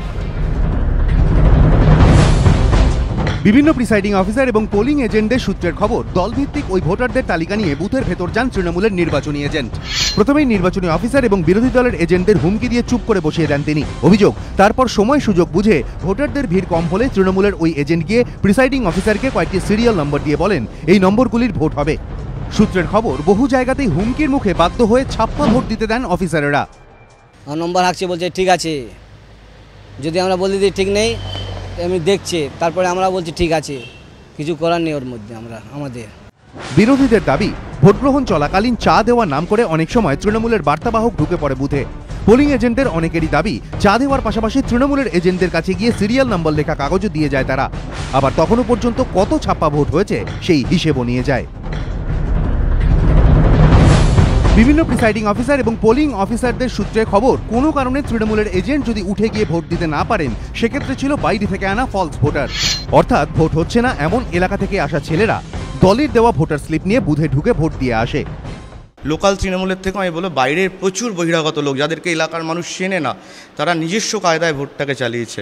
বিভিন্ন প্রিসাইডিং অফিসার এবং পোলিং এজেন্টদের সূত্রের খবর, দলভিত্তিক ওই ভোটারদের তালিকা নিয়ে বুথের ভেতর যান তৃণমূলের নির্বাচনী এজেন্ট। প্রথমেই নির্বাচনী অফিসার এবং বিরোধী দলের এজেন্টদের হুমকি দিয়ে চুপ করে বসিয়ে দেন তিনি। অভিযোগ, তারপর সময় সুযোগ বুঝে ভোটারদের ভিড় কম হলে তৃণমূলের ওই এজেন্ট গিয়ে প্রিসাইডিং অফিসারকে কয়েকটি সিরিয়াল নম্বর দিয়ে বলেন এই নম্বরগুলির ভোট হবে। সূত্রের খবর, বহু জায়গাতেই হুমকির মুখে বাধ্য হয়ে ছাপ্পা ভোট দিতে দেন অফিসারেরা। নম্বর হাঁকছে, বলছে ঠিক আছে, যদি আমরা বলে দিই ঠিক নেই, এমনি দেখছে, তারপরে আমরা বলছি ঠিক আছে, কিছু করার নেই ওর মধ্যে আমাদের। বিরোধীদের দাবি, ভোটগ্রহণ চলাকালীন চা দেওয়ার নাম করে অনেক সময় তৃণমূলের বার্তাবাহক ঢুকে পড়ে বুথে। পোলিং এজেন্টদের অনেকেরই দাবি, চা দেওয়ার পাশাপাশি তৃণমূলের এজেন্টদের কাছে গিয়ে সিরিয়াল নম্বর লেখা কাগজও দিয়ে যায় তারা। আবার তখনও পর্যন্ত কত ছাপ্পা ভোট হয়েছে সেই হিসেবও নিয়ে যায়। বিভিন্ন প্রিসাইডিং অফিসার এবং পোলিং অফিসারদের সূত্রে খবর, কোনো কারণে তৃণমূলের এজেন্ট যদি উঠে গিয়ে ভোট দিতে না পারেন, সেক্ষেত্রে ছিল বাইরে থেকে আনা ফলস ভোটার। অর্থাৎ ভোট হচ্ছে না এমন এলাকা থেকে আসা ছেলেরা দলের দেওয়া ভোটার স্লিপ নিয়ে বুথে ঢুকে ভোট দিয়ে আসে। লোকাল তৃণমূলের থেকে আমি বলবো বাইরের প্রচুর বহিরাগত লোক, যাদেরকে এলাকার মানুষ চেনে না, তারা নিজস্ব কায়দায় ভোটটাকে চালিয়েছে।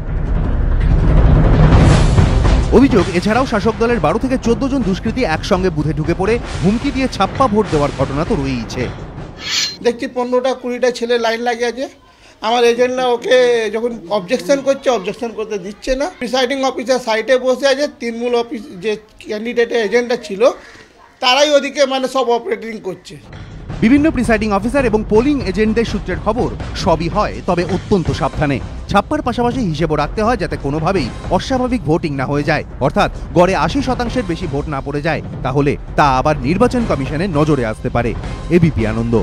অভিযোগ, এছাড়াও শাসক দলের 12 থেকে 14 জন দুষ্কৃতী একসঙ্গে বুথে ঢুকে পড়ে হুমকি দিয়ে ছাপ্পা ভোট দেওয়ার ঘটনা তো রয়েইছে। দেখছি 15টা 20টা ছেলে লাইন লাগিয়ে আছে, আমার এজেন্টরা ওকে যখন অবজেকশন করছে, অবজেকশন করতে দিচ্ছে না। প্রিসাইডিং অফিসার সাইডে বসে আছে, তৃণমূল অফিস যে ক্যান্ডিডেটের এজেন্টটা ছিল তারাই ওদিকে মানে সব অপারেটিং করছে। বিভিন্ন প্রিসাইডিং অফিসার এবং পোলিং এজেন্টদের সূত্রের খবর, সবই হয় তবে অত্যন্ত সাবধানে। ছাপ্পার পাশাপাশি হিসেবও রাখতে হয় যাতে কোনোভাবেই অস্বাভাবিক ভোটিং না হয়ে যায়, অর্থাৎ গড়ে 80% বেশি ভোট না পড়ে যায়, তাহলে তা আবার নির্বাচন কমিশনের নজরে আসতে পারে। এবিপি আনন্দ।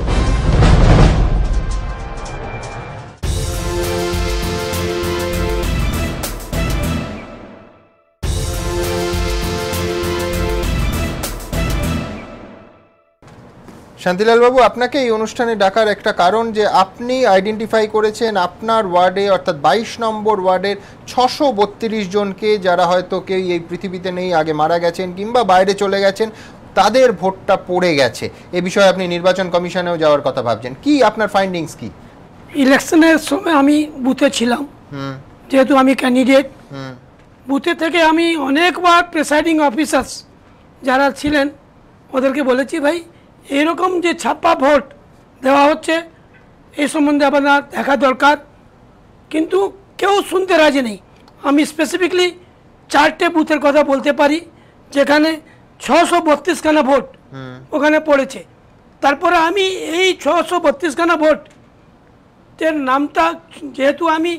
শান্তিলাল বাবু, আপনাকে এই অনুষ্ঠানে ডাকার একটা কারণ যে আপনি আইডেন্টিফাই করেছেন আপনার ওয়ার্ডে অর্থাৎ 22 নম্বর ওয়ার্ডের 632 জনকে, যারা হয়তো কেউ এই পৃথিবীতে নেই, আগে মারা গেছেন কিংবা বাইরে চলে গেছেন, তাদের ভোটটা পড়ে গেছে। এ বিষয়ে আপনি নির্বাচন কমিশনেও যাওয়ার কথা ভাবছেন, কি আপনার ফাইন্ডিংস কি? ইলেকশনের সময় আমি বুথে ছিলাম, যেহেতু আমি ক্যান্ডিডেট, বুথে থেকে আমি অনেকবার প্রিসাইডিং অফিসার্স যারা ছিলেন ওদেরকে বলেছি, ভাই এরকম যে ছাপ্পা ভোট দেওয়া হচ্ছে এই সম্বন্ধে আপনার দেখা দরকার, কিন্তু কেউ শুনতে রাজি নেই। আমি স্পেসিফিকলি 4টে বুথের কথা বলতে পারি যেখানে 632খানা ভোট ওখানে পড়েছে। তারপরে আমি এই 632খানা ভোটের নামটা, যেহেতু আমি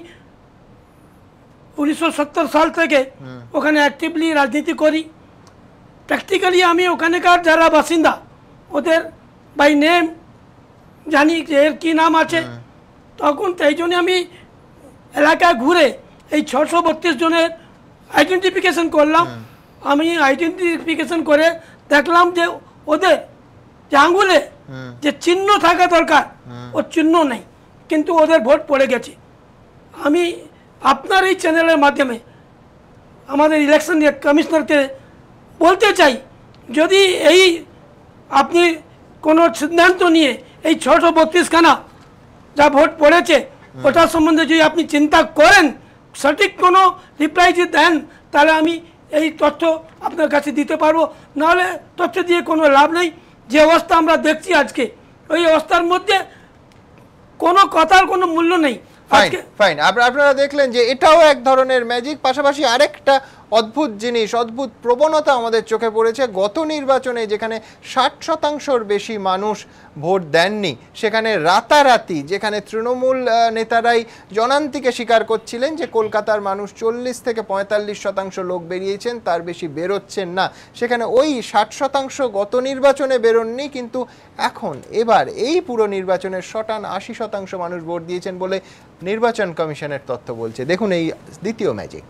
1970 সাল থেকে ওখানে অ্যাক্টিভলি রাজনীতি করি, প্র্যাকটিক্যালি আমি ওখানকার যারা বাসিন্দা ওদের বাই নেম জানি যে এর কী নাম আছে, তখন তাই জন্য আমি এলাকায় ঘুরে এই 632 জনের আইডেন্টিফিকেশন করলাম। আমি আইডেন্টিফিকেশন করে দেখলাম যে ওদের যে আঙুলে যে চিহ্ন থাকা দরকার ও চিহ্ন নেই, কিন্তু ওদের ভোট পড়ে গেছে। আমি আপনার এই চ্যানেলের মাধ্যমে আমাদের ইলেকশন কমিশনারকে বলতে চাই, যদি এই আপনি কোনো সিদ্ধান্ত নিয়ে এই 632খানা যা ভোট পড়েছে ওটার সম্বন্ধে যদি আপনি চিন্তা করেন, সঠিক কোনো রিপ্লাই যদি দেন, তাহলে আমি এই তথ্য আপনার কাছে দিতে পারবো, নাহলে তথ্য দিয়ে কোনো লাভ নেই। যে অবস্থা আমরা দেখছি আজকে, ওই অবস্থার মধ্যে কোনো কথার কোনো মূল্য নেই। ফাইন, আপনারা দেখলেন যে এটাও এক ধরনের ম্যাজিক। পাশাপাশি আরেকটা অদ্ভুত জিনিস, অদ্ভুত প্রবণতা আমাদের চোখে পড়েছে গত নির্বাচনে, যেখানে 60%-র বেশি মানুষ ভোট দেননি, সেখানে রাতারাতি, যেখানে তৃণমূল নেতারাই জনান্তিকে স্বীকার করছিলেন যে কলকাতার মানুষ 40 থেকে 45% লোক বেরিয়েছেন, তার বেশি বেরোচ্ছেন না, সেখানে ওই 60% গত নির্বাচনে বেরোননি, কিন্তু এবার এই পুরো নির্বাচনের 80% মানুষ ভোট দিয়েছেন বলে নির্বাচন কমিশনের তথ্য বলছে। দেখুন এই দ্বিতীয় ম্যাজিক।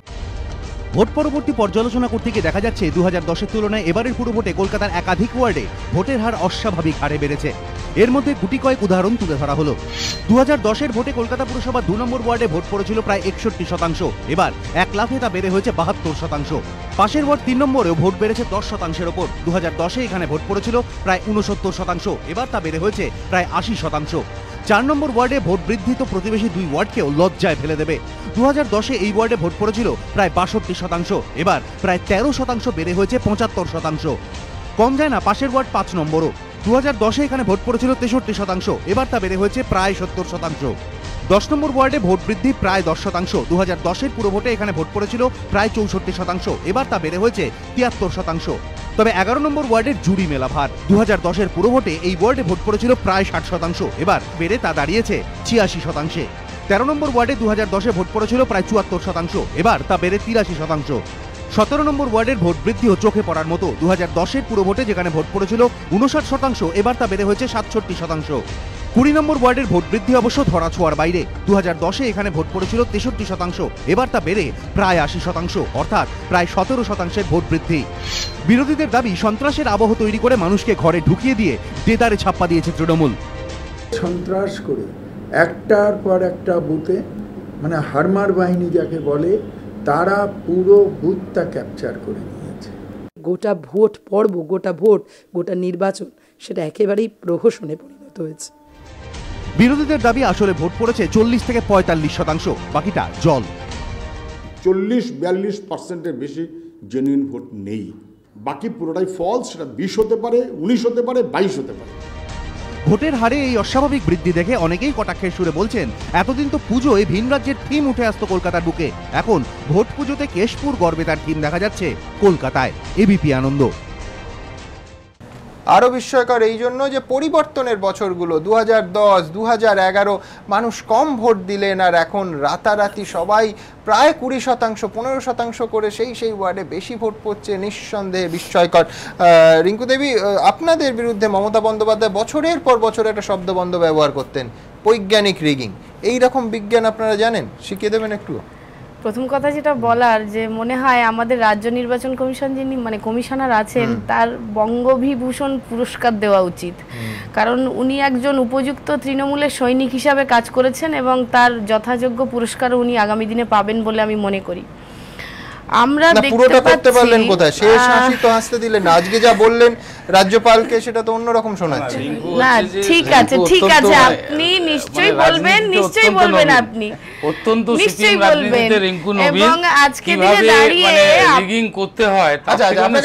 ভোট পরবর্তী পর্যালোচনা করতে গিয়ে দেখা যাচ্ছে 2010-এর তুলনায় এবারের পুরো ভোটে কলকাতার একাধিক ওয়ার্ডে ভোটের হার অস্বাভাবিক হারে বেড়েছে। এর মধ্যে গুটি কয়েক উদাহরণ তুলে ধরা হলো। 2010-এর ভোটে কলকাতা পুরসভা 2 নম্বর ওয়ার্ডে ভোট পড়েছিল প্রায় 61%, এবার এক লাফে তা বেড়ে হয়েছে 72%। পাশের ওয়ার্ড 3 নম্বরেও ভোট বেড়েছে 10%-এর ওপর। 2010-এ এখানে ভোট পড়েছিল প্রায় 69%, এবার তা বেড়ে হয়েছে প্রায় 80%। 4 নম্বর ওয়ার্ডে ভোট বৃদ্ধি তো প্রতিবেশী 2 ওয়ার্ডকেও লজ্জায় ফেলে দেবে। 2010-এ এই ওয়ার্ডে ভোট পড়েছিল প্রায় 62%, এবার প্রায় 13% বেড়ে হয়েছে 75%। কম যায় না পাশের ওয়ার্ড 5 নম্বরও। 2010-এ এখানে ভোট পড়েছিল 63%, এবার তা বেড়ে হয়েছে প্রায় 70%। 10 নম্বর ওয়ার্ডে ভোট বৃদ্ধি প্রায় 10%। 2010-এর পুরো ভোটে এখানে ভোট পড়েছিল প্রায় 64%, এবার তা বেড়ে হয়েছে 73%। তবে 11 নম্বর ওয়ার্ডের জুড়ি মেলা ভার। 2010-এর পুরো ভোটে এই ওয়ার্ডে ভোট পড়েছিল প্রায় 60%, এবার বেড়ে তা দাঁড়িয়েছে 86%। 13 নম্বর ওয়ার্ডে 2010-এ ভোট পড়েছিল প্রায় 74%, এবার তা বেড়ে 83%। 17 নম্বর ওয়ার্ডের ভোট বৃদ্ধিও চোখে পড়ার মতো। 2010-এর পুরো ভোটে যেখানে ভোট পড়েছিল 59%, এবার তা বেড়ে হয়েছে 67%। 20 নম্বর ওয়ার্ডের ভোট বৃদ্ধি অবশ্য ধরাছোঁয়ার বাইরে। 2010-এ এখানে ভোট পড়েছিল 63%, এবার তা বেড়ে প্রায় 80%, অর্থাৎ প্রায় 17% ভোট বৃদ্ধি। বিরোধীদের দাবি সন্ত্রাসের আবহ তৈরি করে মানুষকে ঘরে ঢুকিয়ে দিয়ে দেদারে ছাপ্পা দিয়েছে তৃণমূল। সন্ত্রাস করে একটার পর একটা বুথে, মানে হারমার বাহিনী যাকে বলে, তারা পুরো বুথটা ক্যাপচার করে নিয়েছে। গোটা ভোট পর্ব, গোটা নির্বাচন সেটা একেবারেই প্রহসনে পরিণত হয়েছে। বিরোধীদের দাবি আসলে ভোট পড়েছে 40 থেকে 45%, বাকিটা জল। 40-42%-এর বেশি জেনুইন ভোট নেই, বাকি পুরোটাই ফলস। সেটা 20 হতে পারে, 19 হতে পারে, 22 হতে পারে। ভোটের হারে এই অস্বাভাবিক বৃদ্ধি দেখে অনেকেই কটাক্ষের সুরে বলছেন, এতদিন তো পুজোয় ভিন রাজ্যের থিম উঠে আসতো কলকাতার বুকে, এখন ভোট পুজোতে কেশপুর গর্বে তার থিম দেখা যাচ্ছে কলকাতায়। এবিপি আনন্দ। আরও বিস্ময়কর এই জন্য যে পরিবর্তনের বছরগুলো 2010, 2011 মানুষ কম ভোট দিলেন, আর এখন রাতারাতি সবাই প্রায় 20%, 15% করে সেই ওয়ার্ডে বেশি ভোট পড়ছে। নিঃসন্দেহে বিস্ময়কর। রিঙ্কু দেবী, আপনাদের বিরুদ্ধে মমতা বন্দ্যোপাধ্যায় বছরের পর বছর একটা শব্দবন্ধ ব্যবহার করতেন, বৈজ্ঞানিক রিগিং। এই রকম বিজ্ঞান আপনারা জানেন, শিখিয়ে দেবেন একটু? প্রথম কথা যেটা বলার, যে মনে হয় আমাদের রাজ্য নির্বাচন কমিশন যিনি কমিশনার আছেন তার বঙ্গবিভূষণ পুরস্কার দেওয়া উচিত, কারণ উনি একজন উপযুক্ত তৃণমূলের সৈনিক হিসাবে কাজ করেছেন এবং তার যথাযোগ্য পুরস্কার উনি আগামী দিনে পাবেন বলে আমি মনে করি। আমরা পুরোটা করতে পারলেন কোথায়? শেষ হাসি তো হাসতে দিলেন না, আজকে যা বললেন রাজ্যপালকে সেটা তো অন্যরকম শোনাচ্ছে। না ঠিক আছে আপনি নিশ্চয়ই বলবেন আপনি অত্যন্ত নিশ্চয়ই বলবেন। এবং আজকে দিনে দাঁড়িয়ে রিগিং করতে হয়। আচ্ছা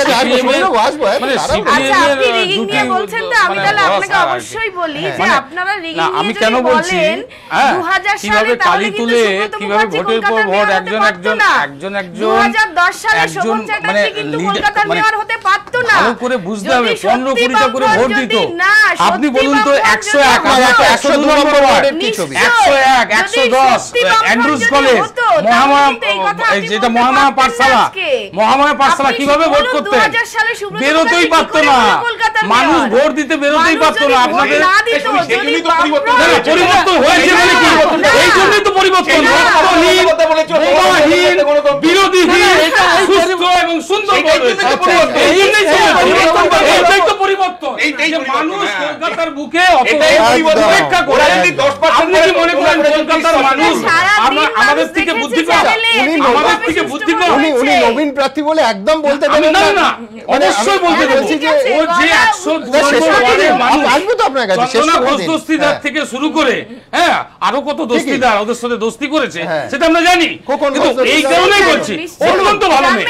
আপনি রিগিং নিয়ে বলছেন তো, আমি তাহলে আপনাকে অবশ্যই বলি যে আপনারা রিগিং নিয়ে আমি কেন বলছি 2000 সালে তাহলে কিন্তু কিভাবে ভোটের পর ভোট একজন 2010 সালে শোভন চ্যাটার্জি কিন্তু কলকাতার মেয়র হতে পারতো না। ভালো করে বুঝতে হবে, 15 করে ভোট দিত। আপনি বলুন তো 101 102 নম্বর ওয়ার্ড, 101 110 অ্যান্ড্রুজ কলেজ, যেটা মহামায়া পাঠশালা কিভাবে ভোট করতে বেরোতেই পারতো না, মানুষ ভোট দিতে বেরোতেই পারতো না। আপনাদের পরিবর্তন হয়েছে মানে কি? এই জন্যই তো পরিবর্তন। বিরোধীহীন, সুস্থ এবং সুন্দর পরিবর্তন। মানুষ কলকাতার বুকে অপেক্ষা করে, আপনি কি মনে করেন কলকাতার মানুষ আমাদের থেকে বুদ্ধি কম? উনি নবীন প্রার্থী বলে একদম বলতে দেবেন না, অবশ্যই বলতে দেব। ও যে 100 আসবে তো আপনার কাছে, দস্তিদার থেকে শুরু করে আরো কত দস্তিদার ওদের সাথে দস্তি করেছে সেটা আমরা জানি, কিন্তু এই কারণেই বলছি অত্যন্ত ভালো মেয়ে।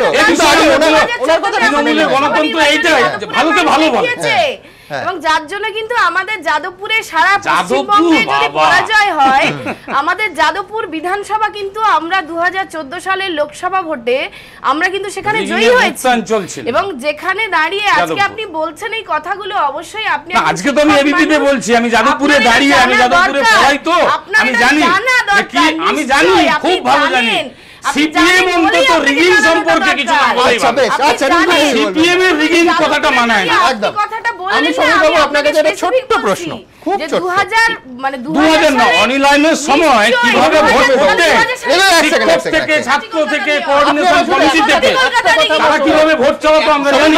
তৃণমূলের গণতন্ত্র এইটাই, ভালোকে ভালো বলে। এবং যার জন্য কিন্তু আমাদের যাদবপুরে সারা পশ্চিমবঙ্গে যদি পরাজয় হয়, আমাদের যাদবপুর বিধানসভা কিন্তু আমরা 2014 সালের লোকসভা ভোটে আমরা কিন্তু সেখানে জয়ী হয়েছি। এবং যেখানে দাঁড়িয়ে আজকে আপনি বলছেন এই কথাগুলো, অবশ্যই আপনি আজকে তো আমি এবিপিতে বলছি, আমি যাদবপুরে দাঁড়িয়ে, আমি যাদবপুরে পড়াই তো, আমি জানি কি, আমি জানি, খুব ভালো জানি। সিপিএম অন্তত রিগিং সম্পর্কে কিছু না বলেই ভালো। সিপিএম এর রিগিং কথাটা মানায় না একদম। আমি সঙ্গে আপনাকে একটা ছোট্ট প্রশ্ন, খুব ছোট। 2000 না, অনলাইনের সময় কিভাবে ভোট করতে, শিক্ষক থেকে, ছাত্র থেকে, কোঅর্ডিনেশন কমিটি থেকে তারা কিভাবে ভোট চালাতো আমরা জানি।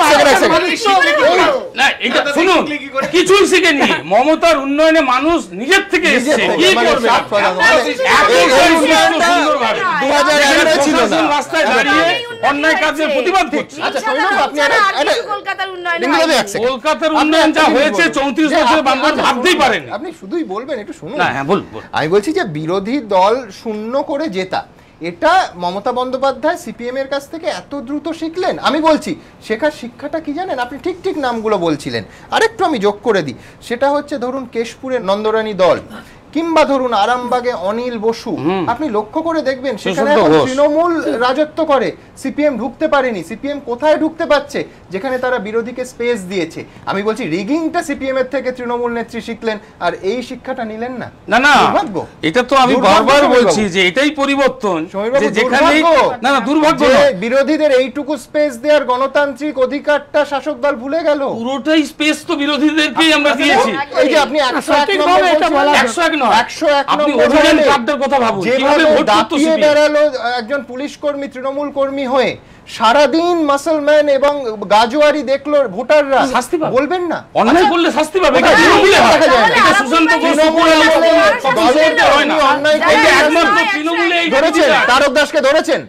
না এটা শুনুন, কিছুই শিখেনি। মমতার উন্নয়নে মানুষ নিজের থেকে এসেছে, কি করবে সুন্দরভাবে 2011 ছিল না, রাস্তায় দাঁড়িয়ে অন্যায় কাজের প্রতিবাদ করছে। কলকাতার উন্নয়ন যা হয়েছে 34 বছরে বাংলা ভাবতেই পারেন। আপনি শুধুই বলবেন, একটু শুনুন। হ্যাঁ বলুন। আমি বলছি যে বিরোধী দল শূন্য করে জেতা, এটা মমতা বন্দ্যোপাধ্যায় সিপিএম এর কাছ থেকে এত দ্রুত শিখলেন। আমি বলছি শেখার শিক্ষাটা কি জানেন? আপনি ঠিক নামগুলো বলছিলেন, আরেকটু আমি যোগ করে দিই। সেটা হচ্ছে ধরুন কেশপুরের নন্দরানী দল, কিংবা ধরুন আরামবাগে অনিল বসু, আপনি লক্ষ্য করে দেখবেন সেখানে তৃণমূল রাজত্ব করে, সিপিএম ঢুকতে পারেনি। সিপিএম কোথায় ঢুকতে পারছে? যেখানে তারা বিরোধীকে স্পেস দিয়েছে। আমি বলছি রিগিংটা সিপিএম এর থেকে তৃণমূল নেত্রী শিখলেন, আর এই শিক্ষাটা নিলেন না। না না, এটা তো আমি বারবার বলছি যে এটাই পরিবর্তন, যে যেখানে না না দুর্ভাগ্য বিরোধীদের এইটুকু স্পেস দেওয়ার গণতান্ত্রিক অধিকারটা শাসক দল ভুলে গেল। পুরোটাই স্পেস তো বিরোধীদেরকেই আমরা দিয়েছি। এই যে আপনি 101 আপনি অভিযান কার্ডের কথা ভাবুন, কিভাবে ভোট করতে বেরালো একজন পুলিশ কর্মী তৃণমূল কর্মী হয়ে, সারাদিন মাসলম্যান এবং গাজোয়ারি দেখলো ভোটাররা, বলবেন না অন্যায় করলে শাস্তি পাবে? এটা তৃণমূলে হয়, এটা সুশান্ত ঘোষ ধরেছেন, তারক দাসকে ধরেছেন,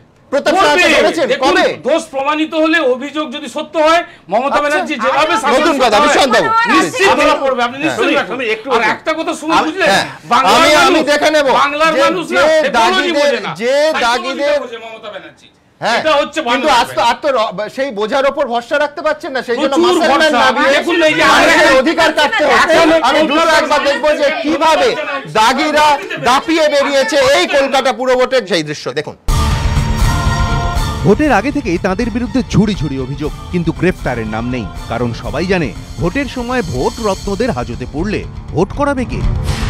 দোষ প্রমাণিত হলে অভিযোগ যদি সত্য হয়, মমতা ব্যানার্জি যেভাবে নতুন কথা নিশ্চিত ধরা পড়বে। আপনি নিশ্চয়ই আর একটা কথা শুনে বুঝলেন, আমি দেখে নেব বাংলার মানুষ যে দাগিদের মমতা ব্যানার্জি সেই বোঝার উপর ভরসা রাখতে পারছেন না, সেই জন্য অধিকার কাটতে হচ্ছে। আমি দ্রুত একবার দেখবো যে কিভাবে দাগিরা দাপিয়ে বেরিয়েছে এই কলকাতা পুর ভোটের সেই দৃশ্য দেখুন। ভোটের আগে থেকেই তাদের বিরুদ্ধে ঝুড়ি ঝুড়ি অভিযোগ, কিন্তু গ্রেফতারের নাম নেই। কারণ সবাই জানে ভোটের সময় ভোট রত্নদের হাজতে পড়লে ভোট করাবে কে।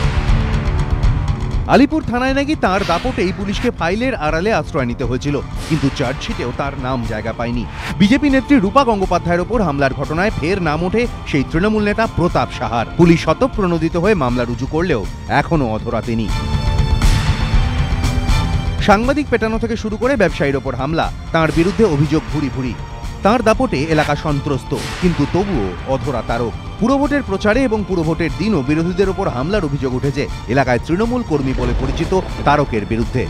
আলিপুর থানায় নাকি তার দাপটেই পুলিশকে ফাইলের আড়ালে আশ্রয় নিতে হয়েছিল, কিন্তু চার্জশিটেও তার নাম জায়গা পায়নি। বিজেপি নেত্রী রূপা গঙ্গোপাধ্যায়ের ওপর হামলার ঘটনায় ফের নাম ওঠে সেই তৃণমূল নেতা প্রতাপ সাহার। পুলিশ স্বতঃপ্রণোদিত হয়ে মামলা রুজু করলেও এখনো অধরা তিনি। সাংবাদিক পেটানো থেকে শুরু করে ব্যবসায়ীর ওপর হামলা, তার বিরুদ্ধে অভিযোগ ভুরি ভুরি। তার দাপটে এলাকা সন্ত্রস্ত, কিন্তু তবুও অধরা তারক। পুরভোটের প্রচারে এবং পুরভোটের দিনও বিরোধীদের ওপর হামলার অভিযোগ উঠেছে এলাকায় তৃণমূল কর্মী বলে পরিচিত তারকের বিরুদ্ধে।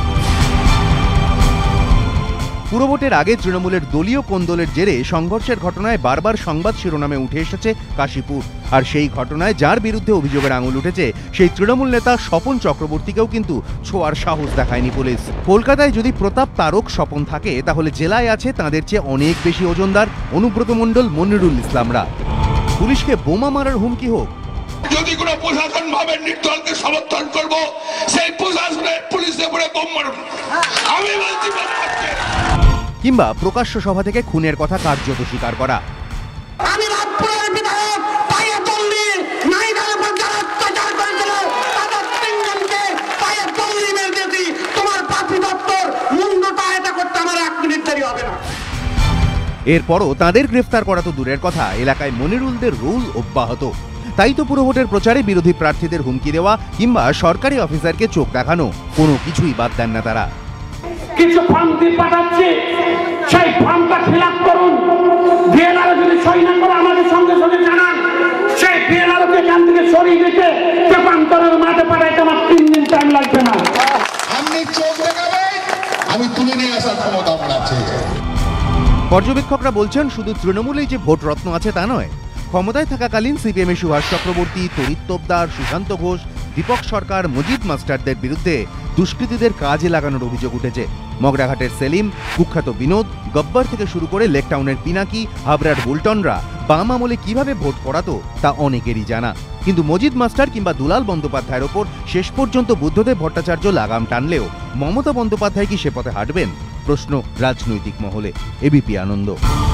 পুরভোটের আগে তৃণমূলের দলীয় কোন্দলের জেরে সংঘর্ষের ঘটনায় বারবার সংবাদ শিরোনামে উঠে এসেছে কাশীপুর। আর সেই ঘটনায় যার বিরুদ্ধে অভিযোগের আঙুল উঠেছে সেই তৃণমূল নেতা স্বপন চক্রবর্তীকেও কিন্তু ছোঁয়ার সাহস দেখায়নি পুলিশ। কলকাতায় যদি প্রতাপ, তারক, স্বপন থাকে, তাহলে জেলায় আছে তাদের চেয়ে অনেক বেশি ওজনদার অনুব্রত মণ্ডল, মনিরুল ইসলামরা। পুলিশকে বোমা মারার হুমকি হোক, যদি কোনো প্রশাসন ভাবে নির্দলকে সমর্থন করব, সেই প্রশাসনের পুলিশের উপরে বোম মারব, আমি বলছি, কিংবা প্রকাশ্য সভা থেকে খুনের কথা কার্যত স্বীকার করা। আমি রাজপুরের বিধায়ক পায়ে পল্লী নাইডার উপর যারা অত্যাচার করেছিল তাদের তিনজনকে পায়ে পল্লী মেরে দিয়েছি। তোমার পাপি দপ্তর মুন্ডটা এটা করতে আমার 1 মিনিট দেরি হবে না। এরপরও তাদের গ্রেফতার করা তো দূরের কথা, এলাকায় মনিরুলদের রোল অব্যাহত। তাই তো পুরভোটের প্রচারে বিরোধী প্রার্থীদের হুমকি দেওয়া কিংবা সরকারি অফিসারকে চোখ দেখানো, কোনো কিছুই বাদ দেন না তারা। কিছু ফর্ম দিয়ে পাঠাচ্ছে, সেই ফর্মটা ফিল আপ করুন। বিএলআর যদি সই না করে আমাদের সঙ্গে সঙ্গে জানান, সেই বিএলআরকে এখান থেকে সরিয়ে দিতে পেপান্তরের মাঠে পাঠাইতে আমার 3 দিন টাইম লাগবে না। আপনি চোখ দেখাবেন, আমি তুলে নিয়ে আসার ক্ষমতা আমার আছে। পর্যবেক্ষকরা বলছেন শুধু তৃণমূলেই যে ভোট রত্ন আছে তা নয়। ক্ষমতায় থাকাকালীন সিপিএমের সুভাষ চক্রবর্তী, তরিত তোপদার, সুশান্ত ঘোষ, দীপক সরকার, মজিদ মাস্টারদের বিরুদ্ধে দুষ্কৃতীদের কাজে লাগানোর অভিযোগ উঠেছে। মগরাঘাটের সেলিম, কুখ্যাত বিনোদ, গব্বর থেকে শুরু করে লেকটাউনের পিনাকি, হাবড়ার বুলটনরা বাম আমলে কিভাবে ভোট করাতো তা অনেকেরই জানা। কিন্তু মজিদ মাস্টার কিংবা দুলাল বন্দ্যোপাধ্যায়ের ওপর শেষ পর্যন্ত বুদ্ধদেব ভট্টাচার্য লাগাম টানলেও মমতা বন্দ্যোপাধ্যায় কি সে পথে হাঁটবেন? প্রশ্ন রাজনৈতিক মহলে। এবিপি আনন্দ।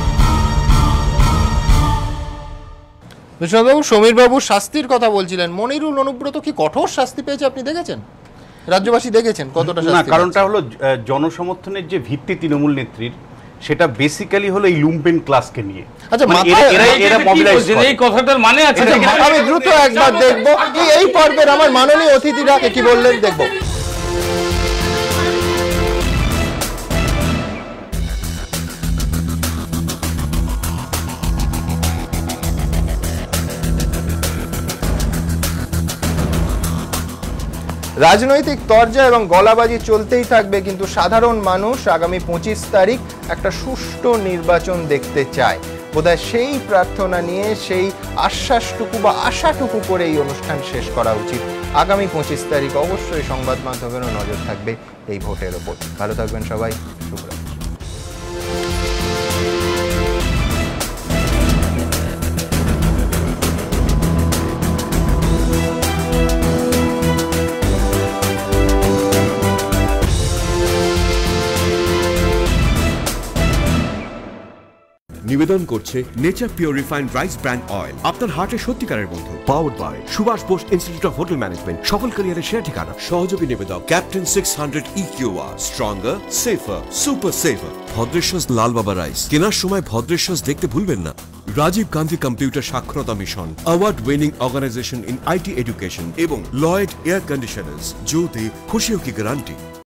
বিশ্বনাথবাবু, সমীরবাবু শাস্তির কথা বলছিলেন, মনিরুল, অনুব্রত কি কঠোর শাস্তি পেয়েছে আপনি দেখেছেন? রাজ্যবাসী দেখেছেন কতটা শাস্তি? না, কারণটা হলো জনসমর্থনের যে ভিত্তি তৃণমূল নেত্রীর, সেটা বেসিক্যালি হলো এই লুম্পেন ক্লাসকে নিয়ে। আচ্ছা, এরা মোবিলাইজ করে। এই কথাটার মানে আছে। আমি দ্রুত একবার দেখবো এই পর্বের আমার মাননীয় অতিথিরা কি বললেন, দেখবো। রাজনৈতিক তরজা এবং গলাবাজি চলতেই থাকবে, কিন্তু সাধারণ মানুষ আগামী 25 তারিখ একটা সুষ্ঠু নির্বাচন দেখতে চায়। বোধহয় সেই প্রার্থনা নিয়ে, সেই আশ্বাসটুকু বা আশাটুকু করে এই অনুষ্ঠান শেষ করা উচিত। আগামী 25 তারিখ অবশ্যই সংবাদ মাধ্যমেরও নজর থাকবে এই ভোটের ওপর। ভালো থাকবেন সবাই, শুভরাত্রি। নিবেদন করছে nature pure refined rice bran oil, আপনার হার্টের সত্যিকারের বন্ধু। Powered by Subhash Bose institute of hotel management, সফল ক্যারিয়ারের সেরা ঠিকানা। সহযোগী নিবেদক captain 600 EQR, stronger, safer, super safer. Bhadreshwar Lal Baba rice কেনার সময় ভদ্রেশ্বর দেখতে ভুলবেন না। রাজীব গান্ধী কম্পিউটার সাক্ষরতা mission, award winning organisation in IT education এবং লয়েড এয়ার কন্ডিশনার্স, जो दे खुशियों की गारंटी।